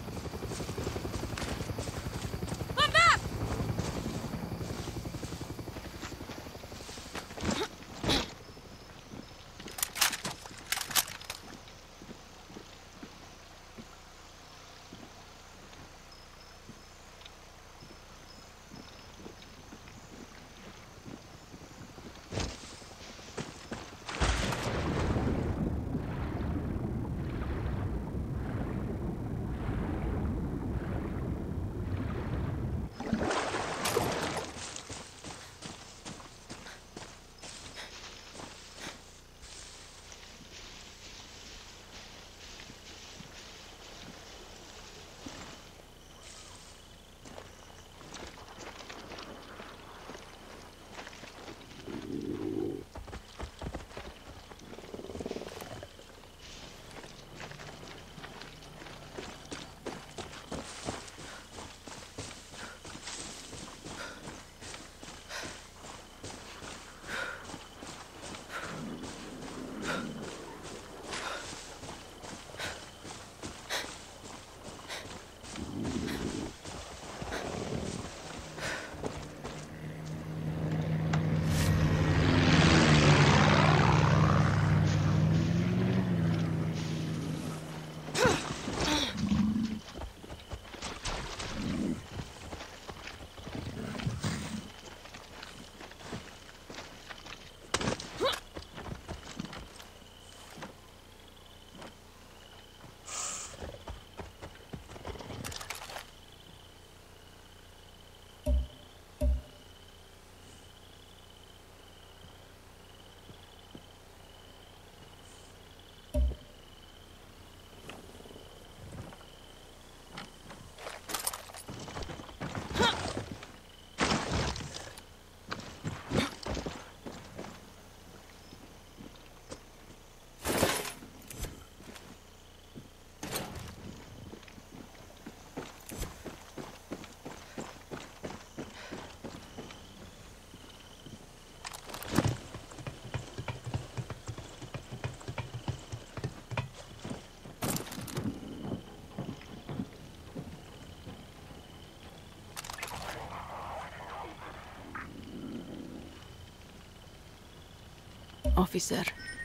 Officer.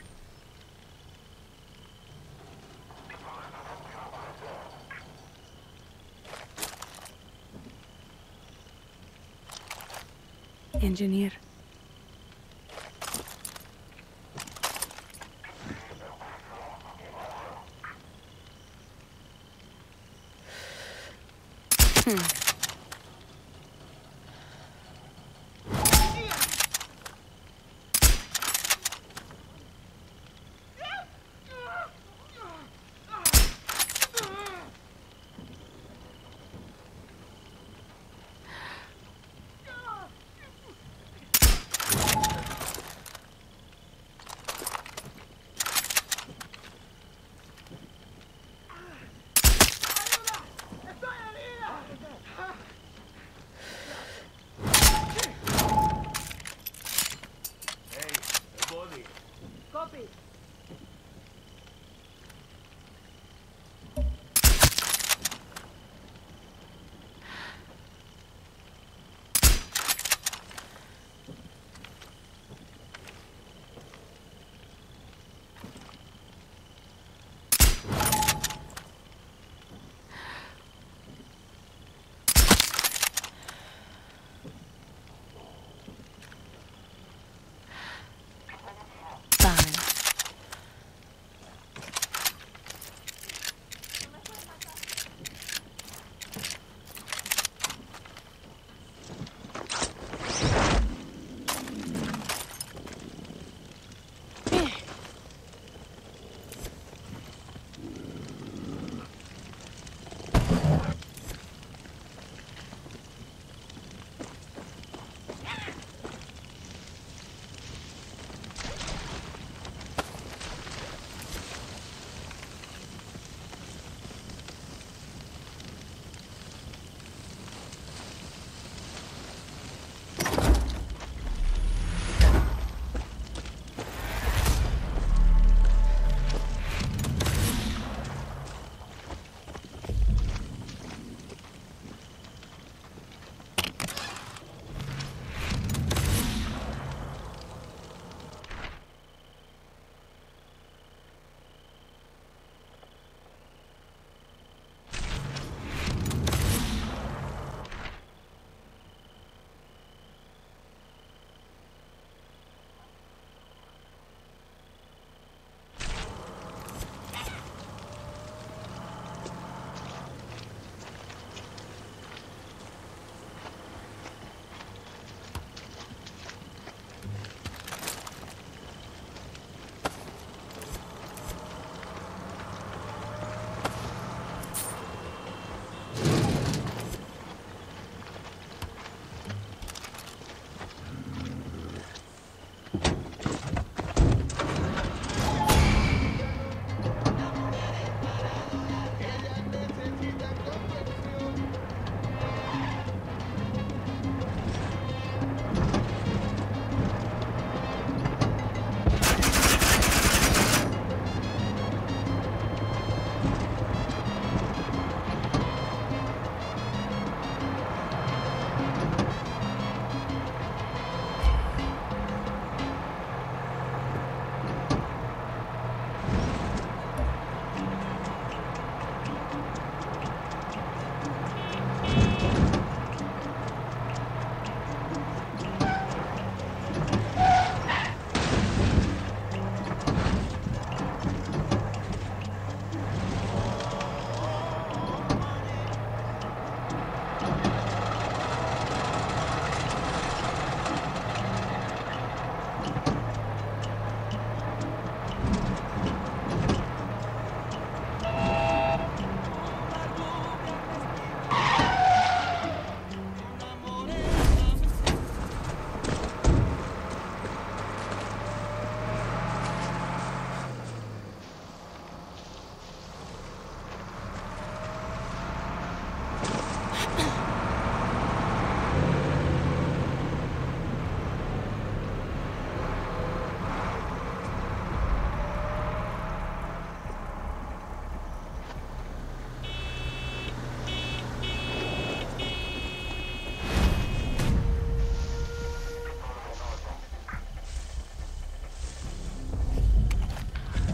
Engineer. Hmm.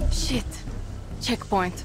Shit. Checkpoint.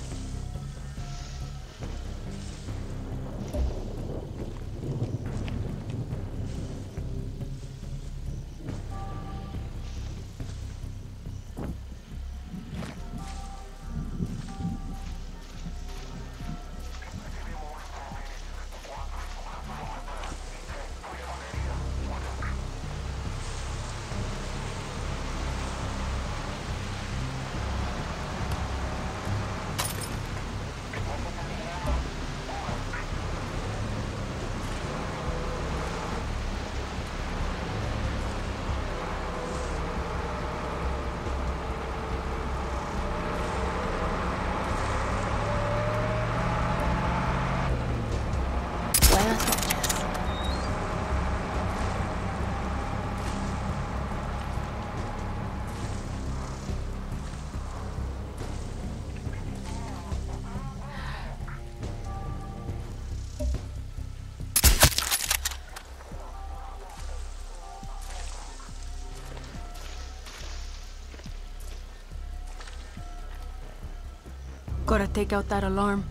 Gotta take out that alarm.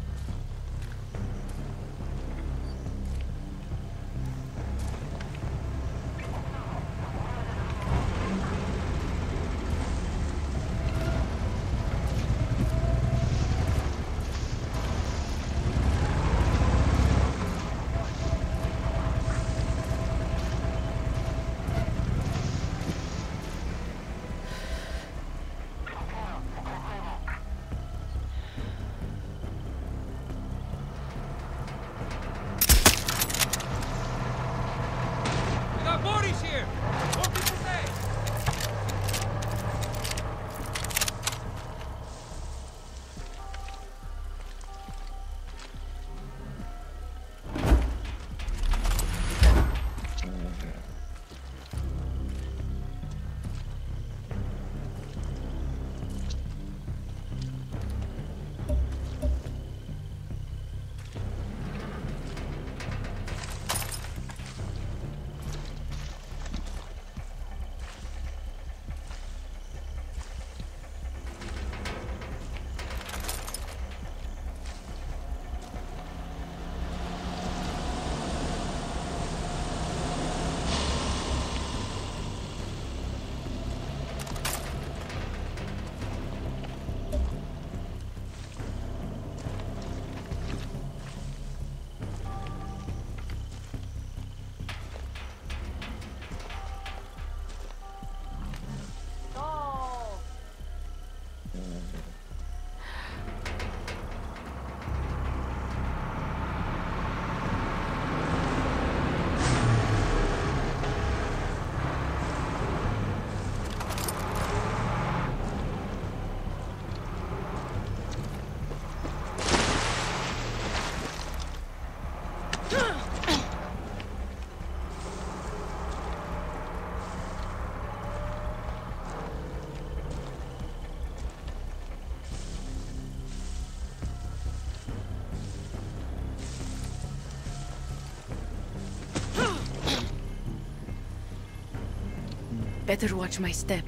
Better watch my step.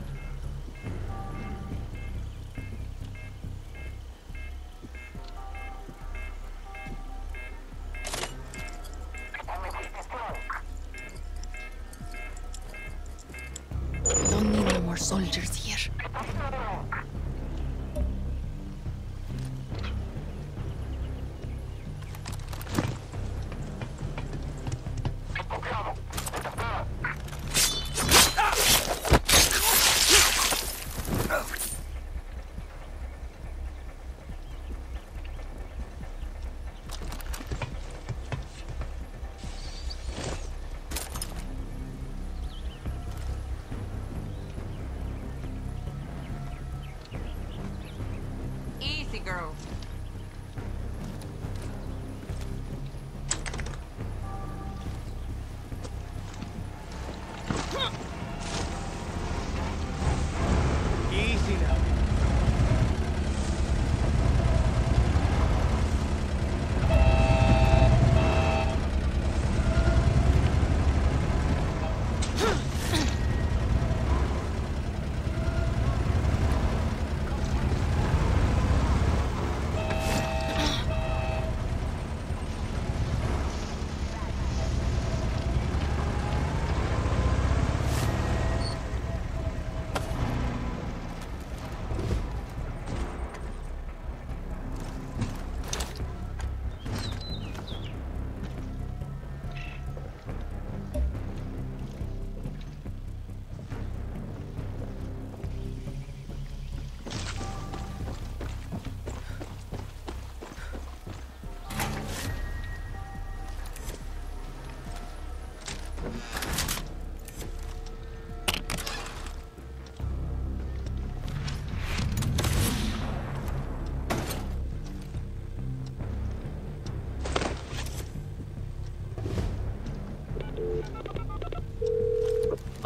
Don't need no more soldiers here. Girl. Easy now.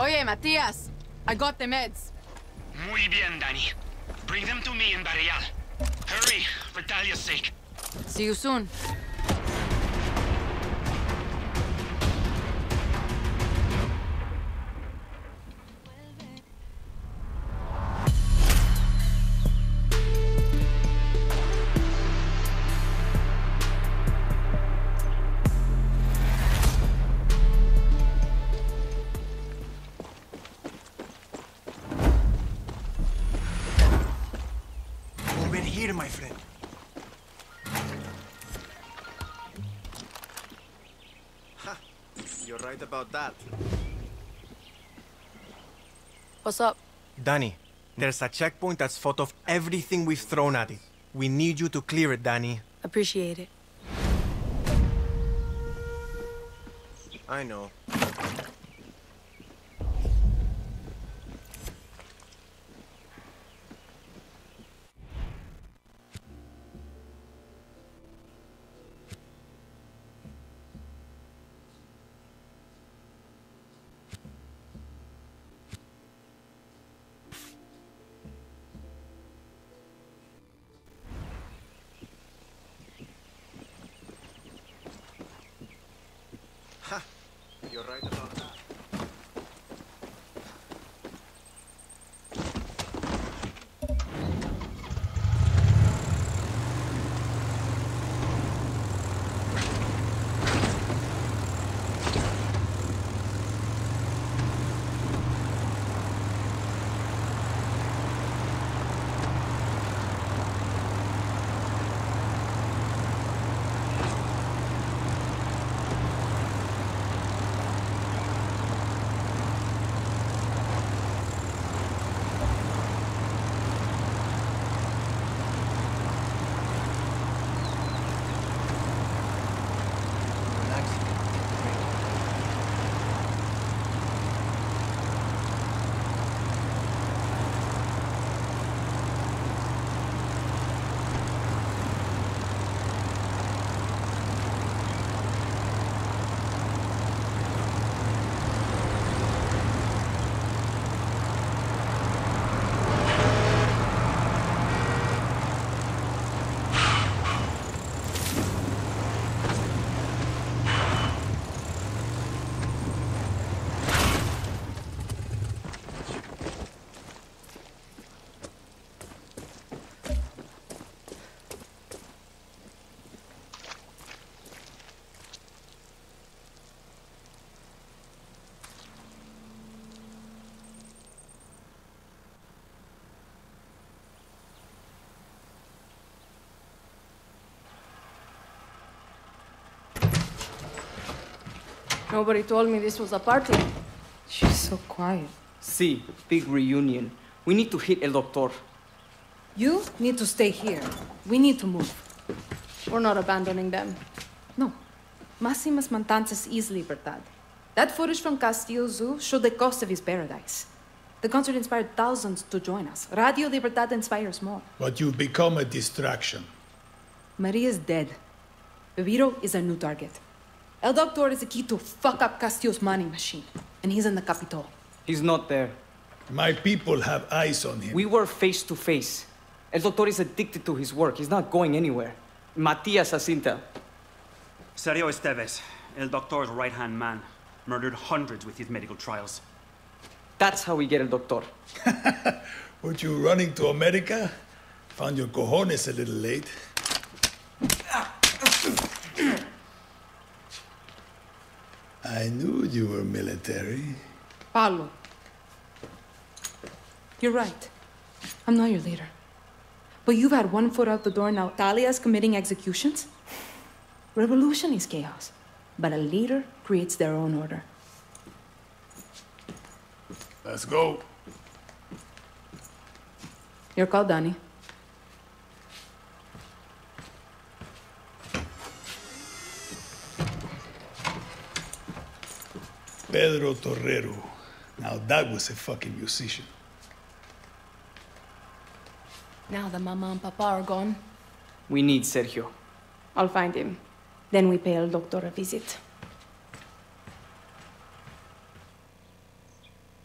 Oye, Matias, I got the meds. Muy bien, Danny. Bring them to me in Barrial. Hurry, for Talia's sake. See you soon. Over here, my friend. Ha! You're right about that. What's up? Danny, there's a checkpoint that's photo of everything we've thrown at it. We need you to clear it, Danny. Appreciate it. I know. Ha! You're right about that. Nobody told me this was a party. She's so quiet. See, big reunion. We need to hit El Doctor. You need to stay here. We need to move. We're not abandoning them. No. Maximus Montantes is Libertad. That footage from Castillo Zoo showed the cost of his paradise. The concert inspired thousands to join us. Radio Libertad inspires more. But you've become a distraction. Maria's dead. Bebito is a new target. El Doctor is the key to fuck up Castillo's money machine. And he's in the Capitol. He's not there. My people have eyes on him. We were face to face. El Doctor is addicted to his work. He's not going anywhere. Matias has intel. Sergio Esteves, El Doctor's right-hand man, murdered hundreds with his medical trials. That's how we get El Doctor. Weren't you running to America? Found your cojones a little late. I knew you were military. Paulo. You're right. I'm not your leader. But you've had one foot out the door now. Talia's committing executions? Revolution is chaos. But a leader creates their own order. Let's go. Your call, Danny. Pedro Torrero. Now that was a fucking musician. Now that Mama and Papa are gone, We need Sergio. I'll find him. Then we pay El Doctor a visit.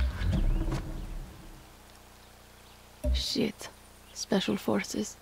Shit. Special forces.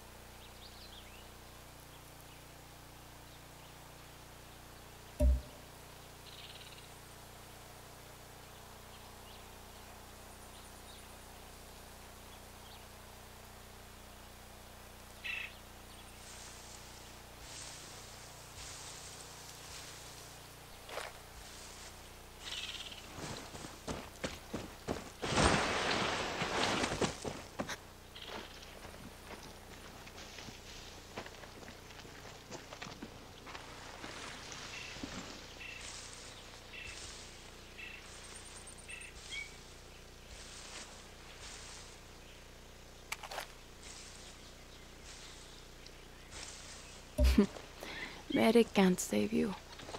Medic can't save you.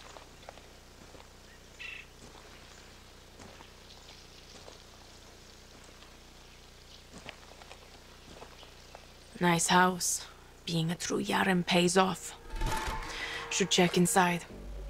Nice house. Being a true Yaren pays off. Should check inside.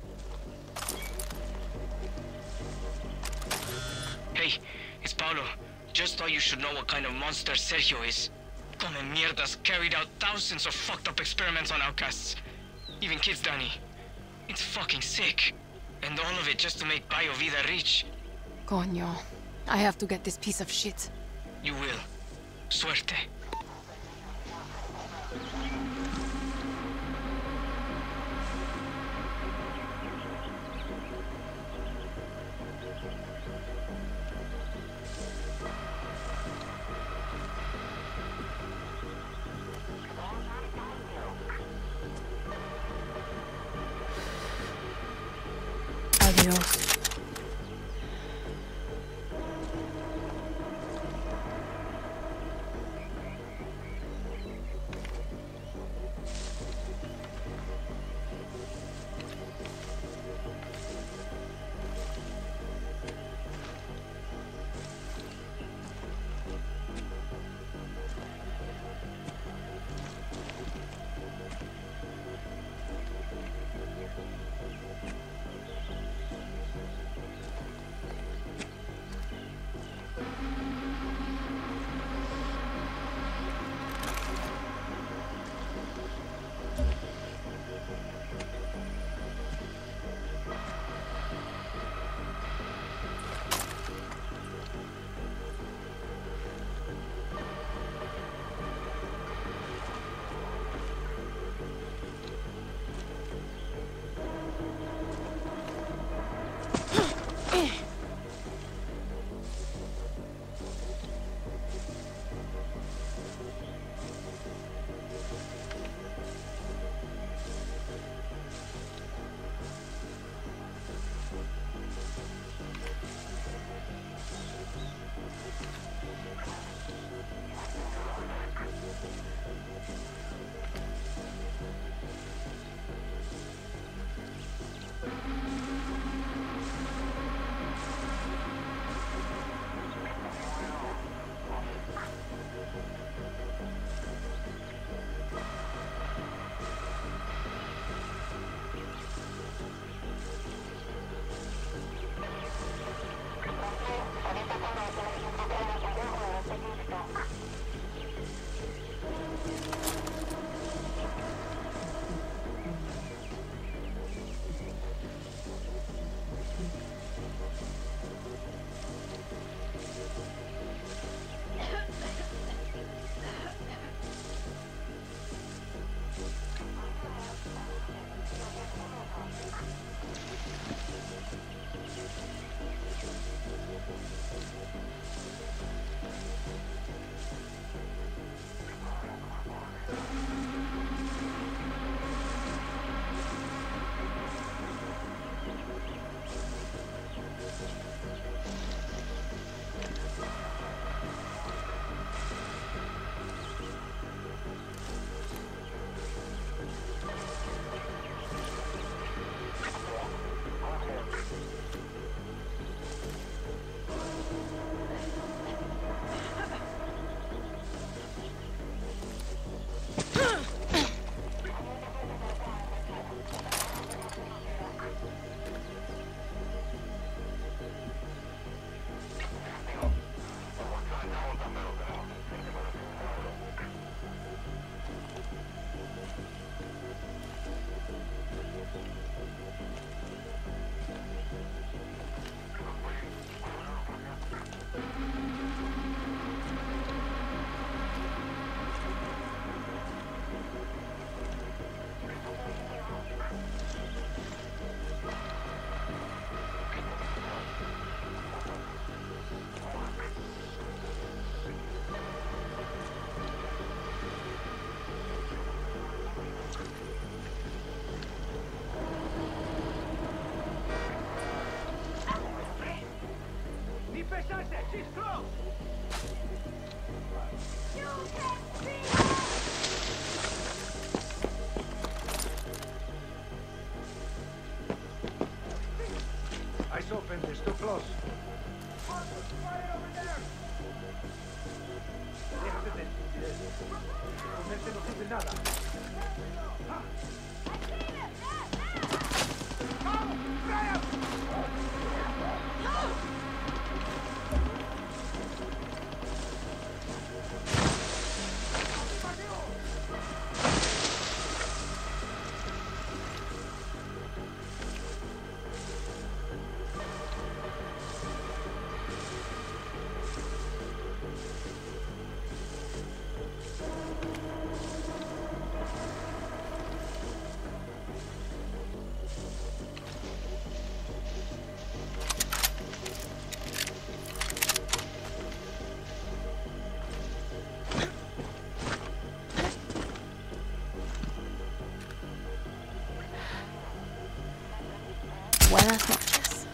Hey, it's Paulo. Just thought you should know what kind of monster Sergio is. Come mierdas carried out thousands of fucked up experiments on outcasts. Even kids, Danny. It's fucking sick. And all of it just to make Bio Vida rich. Coño. I have to get this piece of shit. You will. Suerte. Adios. Eyes open, they're still close. Déjate de estupidez. Con este no sirve nada. Buenas noches.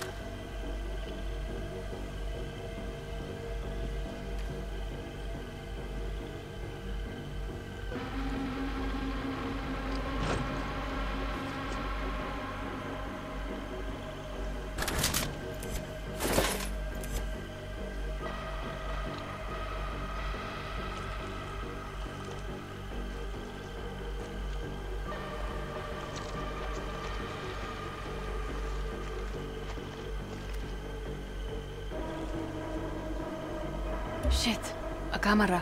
Shit, a camera.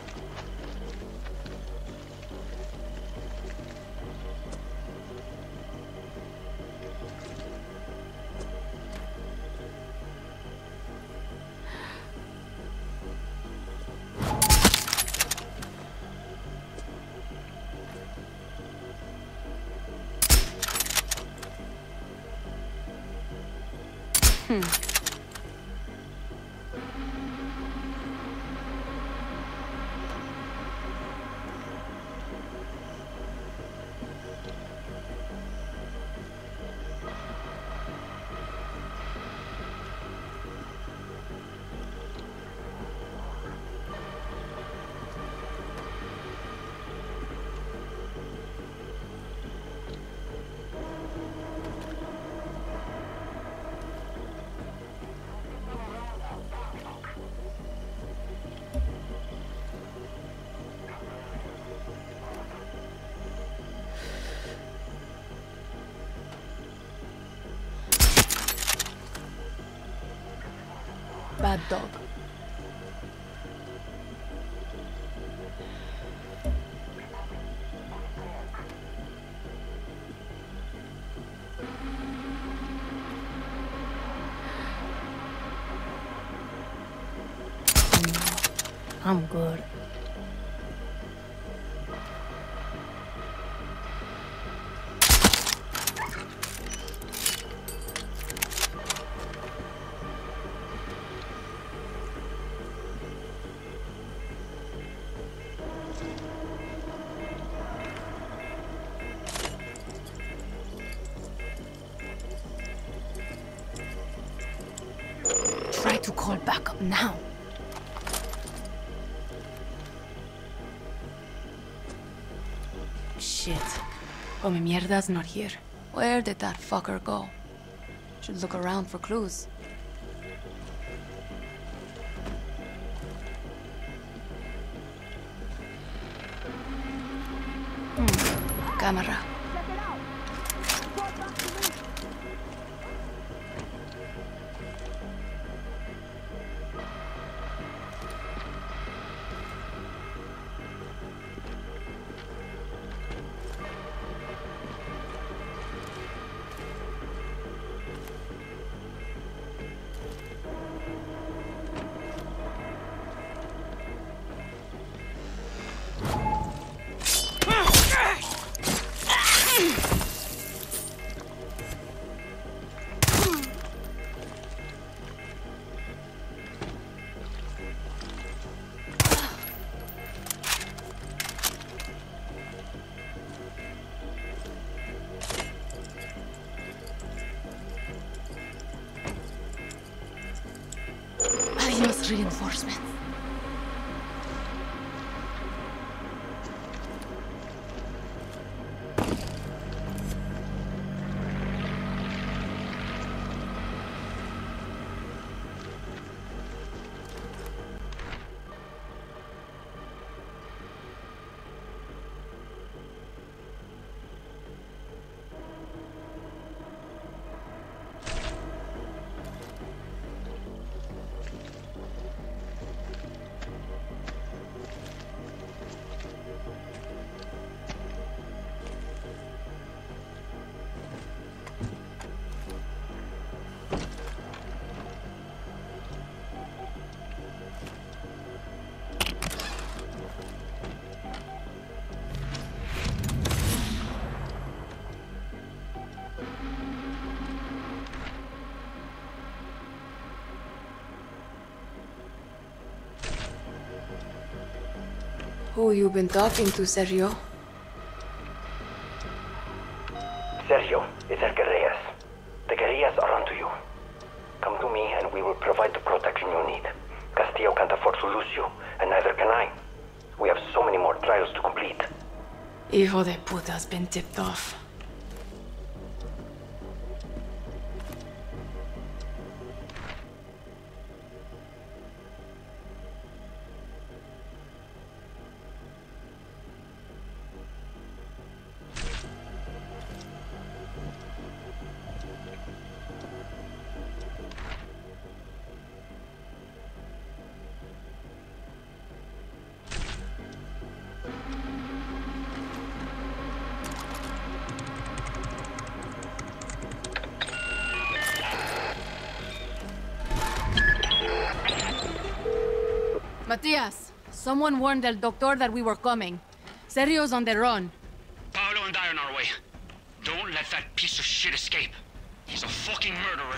Hmm. Bad dog. I'm good. Try to call backup now. Shit. Oh, mi mierda's not here. Where did that fucker go? Should look around for clues. Hmm. Camera. reinforcements. Who you been talking to, Sergio? Sergio, it's El Guerrillas. The Guerrillas are onto you. Come to me and we will provide the protection you need. Castillo can't afford to lose you, and neither can I. We have so many more trials to complete. Hijo de puta's been tipped off. Matias, someone warned El Doctor that we were coming. Sergio's on the run. Paolo and I are on our way. Don't let that piece of shit escape. He's a fucking murderer.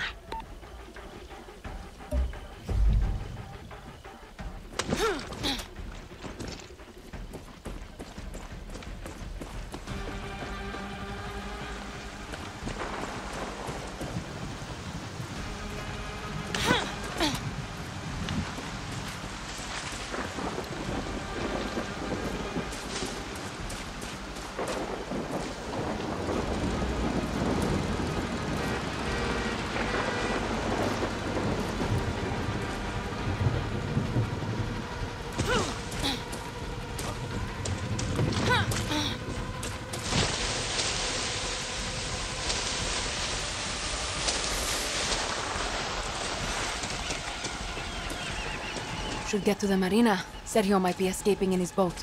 Should get to the marina. Sergio might be escaping in his boat.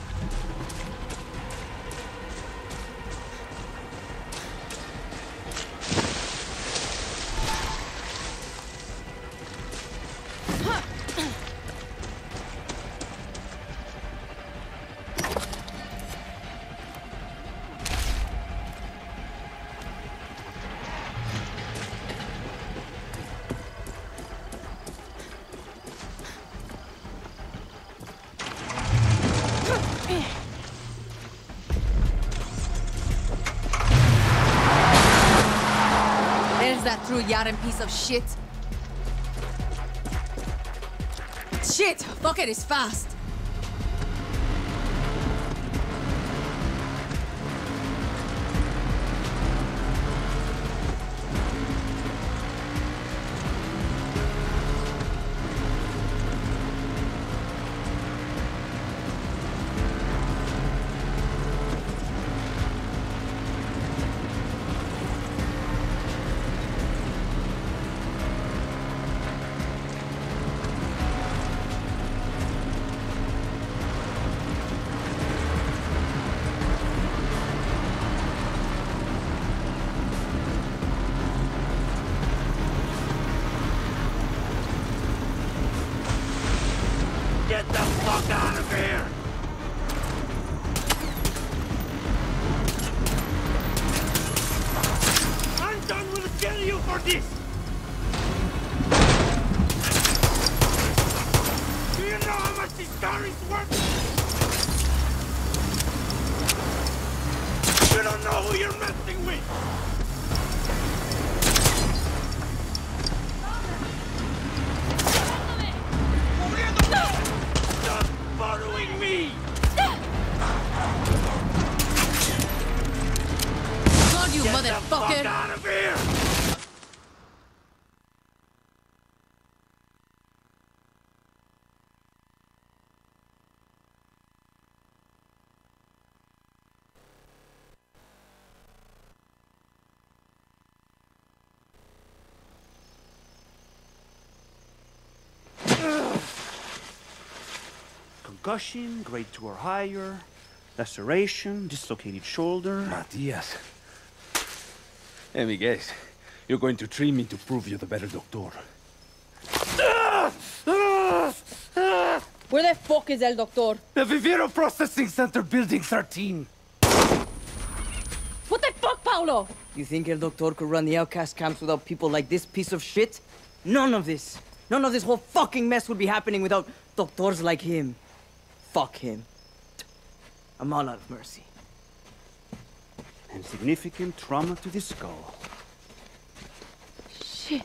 That true Yaren piece of shit. Shit! Fuck it is fast. Get the fuck out of here! Anton will kill you for this! Do you know how much this car is worth? You don't know who you're messing with! fucker! Fuck out of here! Concussion, grade two or higher, laceration, dislocated shoulder. Matias. Let me guess. You're going to treat me to prove you're the better doctor. Where the fuck is El Doctor? The Viviro Processing Center, Building thirteen. What the fuck, Paulo? You think El Doctor could run the outcast camps without people like this piece of shit? None of this. None of this whole fucking mess would be happening without doctors like him. Fuck him. I'm all out of mercy. And significant trauma to the skull. Shit.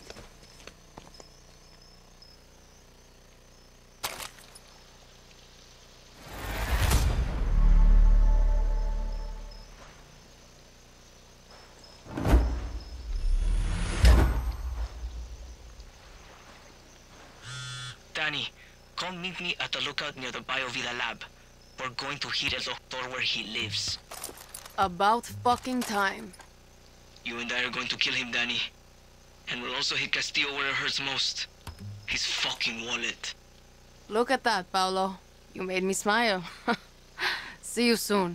Danny, come meet me at the lookout near the Biovida lab. We're going to hit El Doctor where he lives. About fucking time. You and I are going to kill him, Danny. And we'll also hit Castillo where it hurts most. His fucking wallet. Look at that, Paulo. You made me smile. See you soon.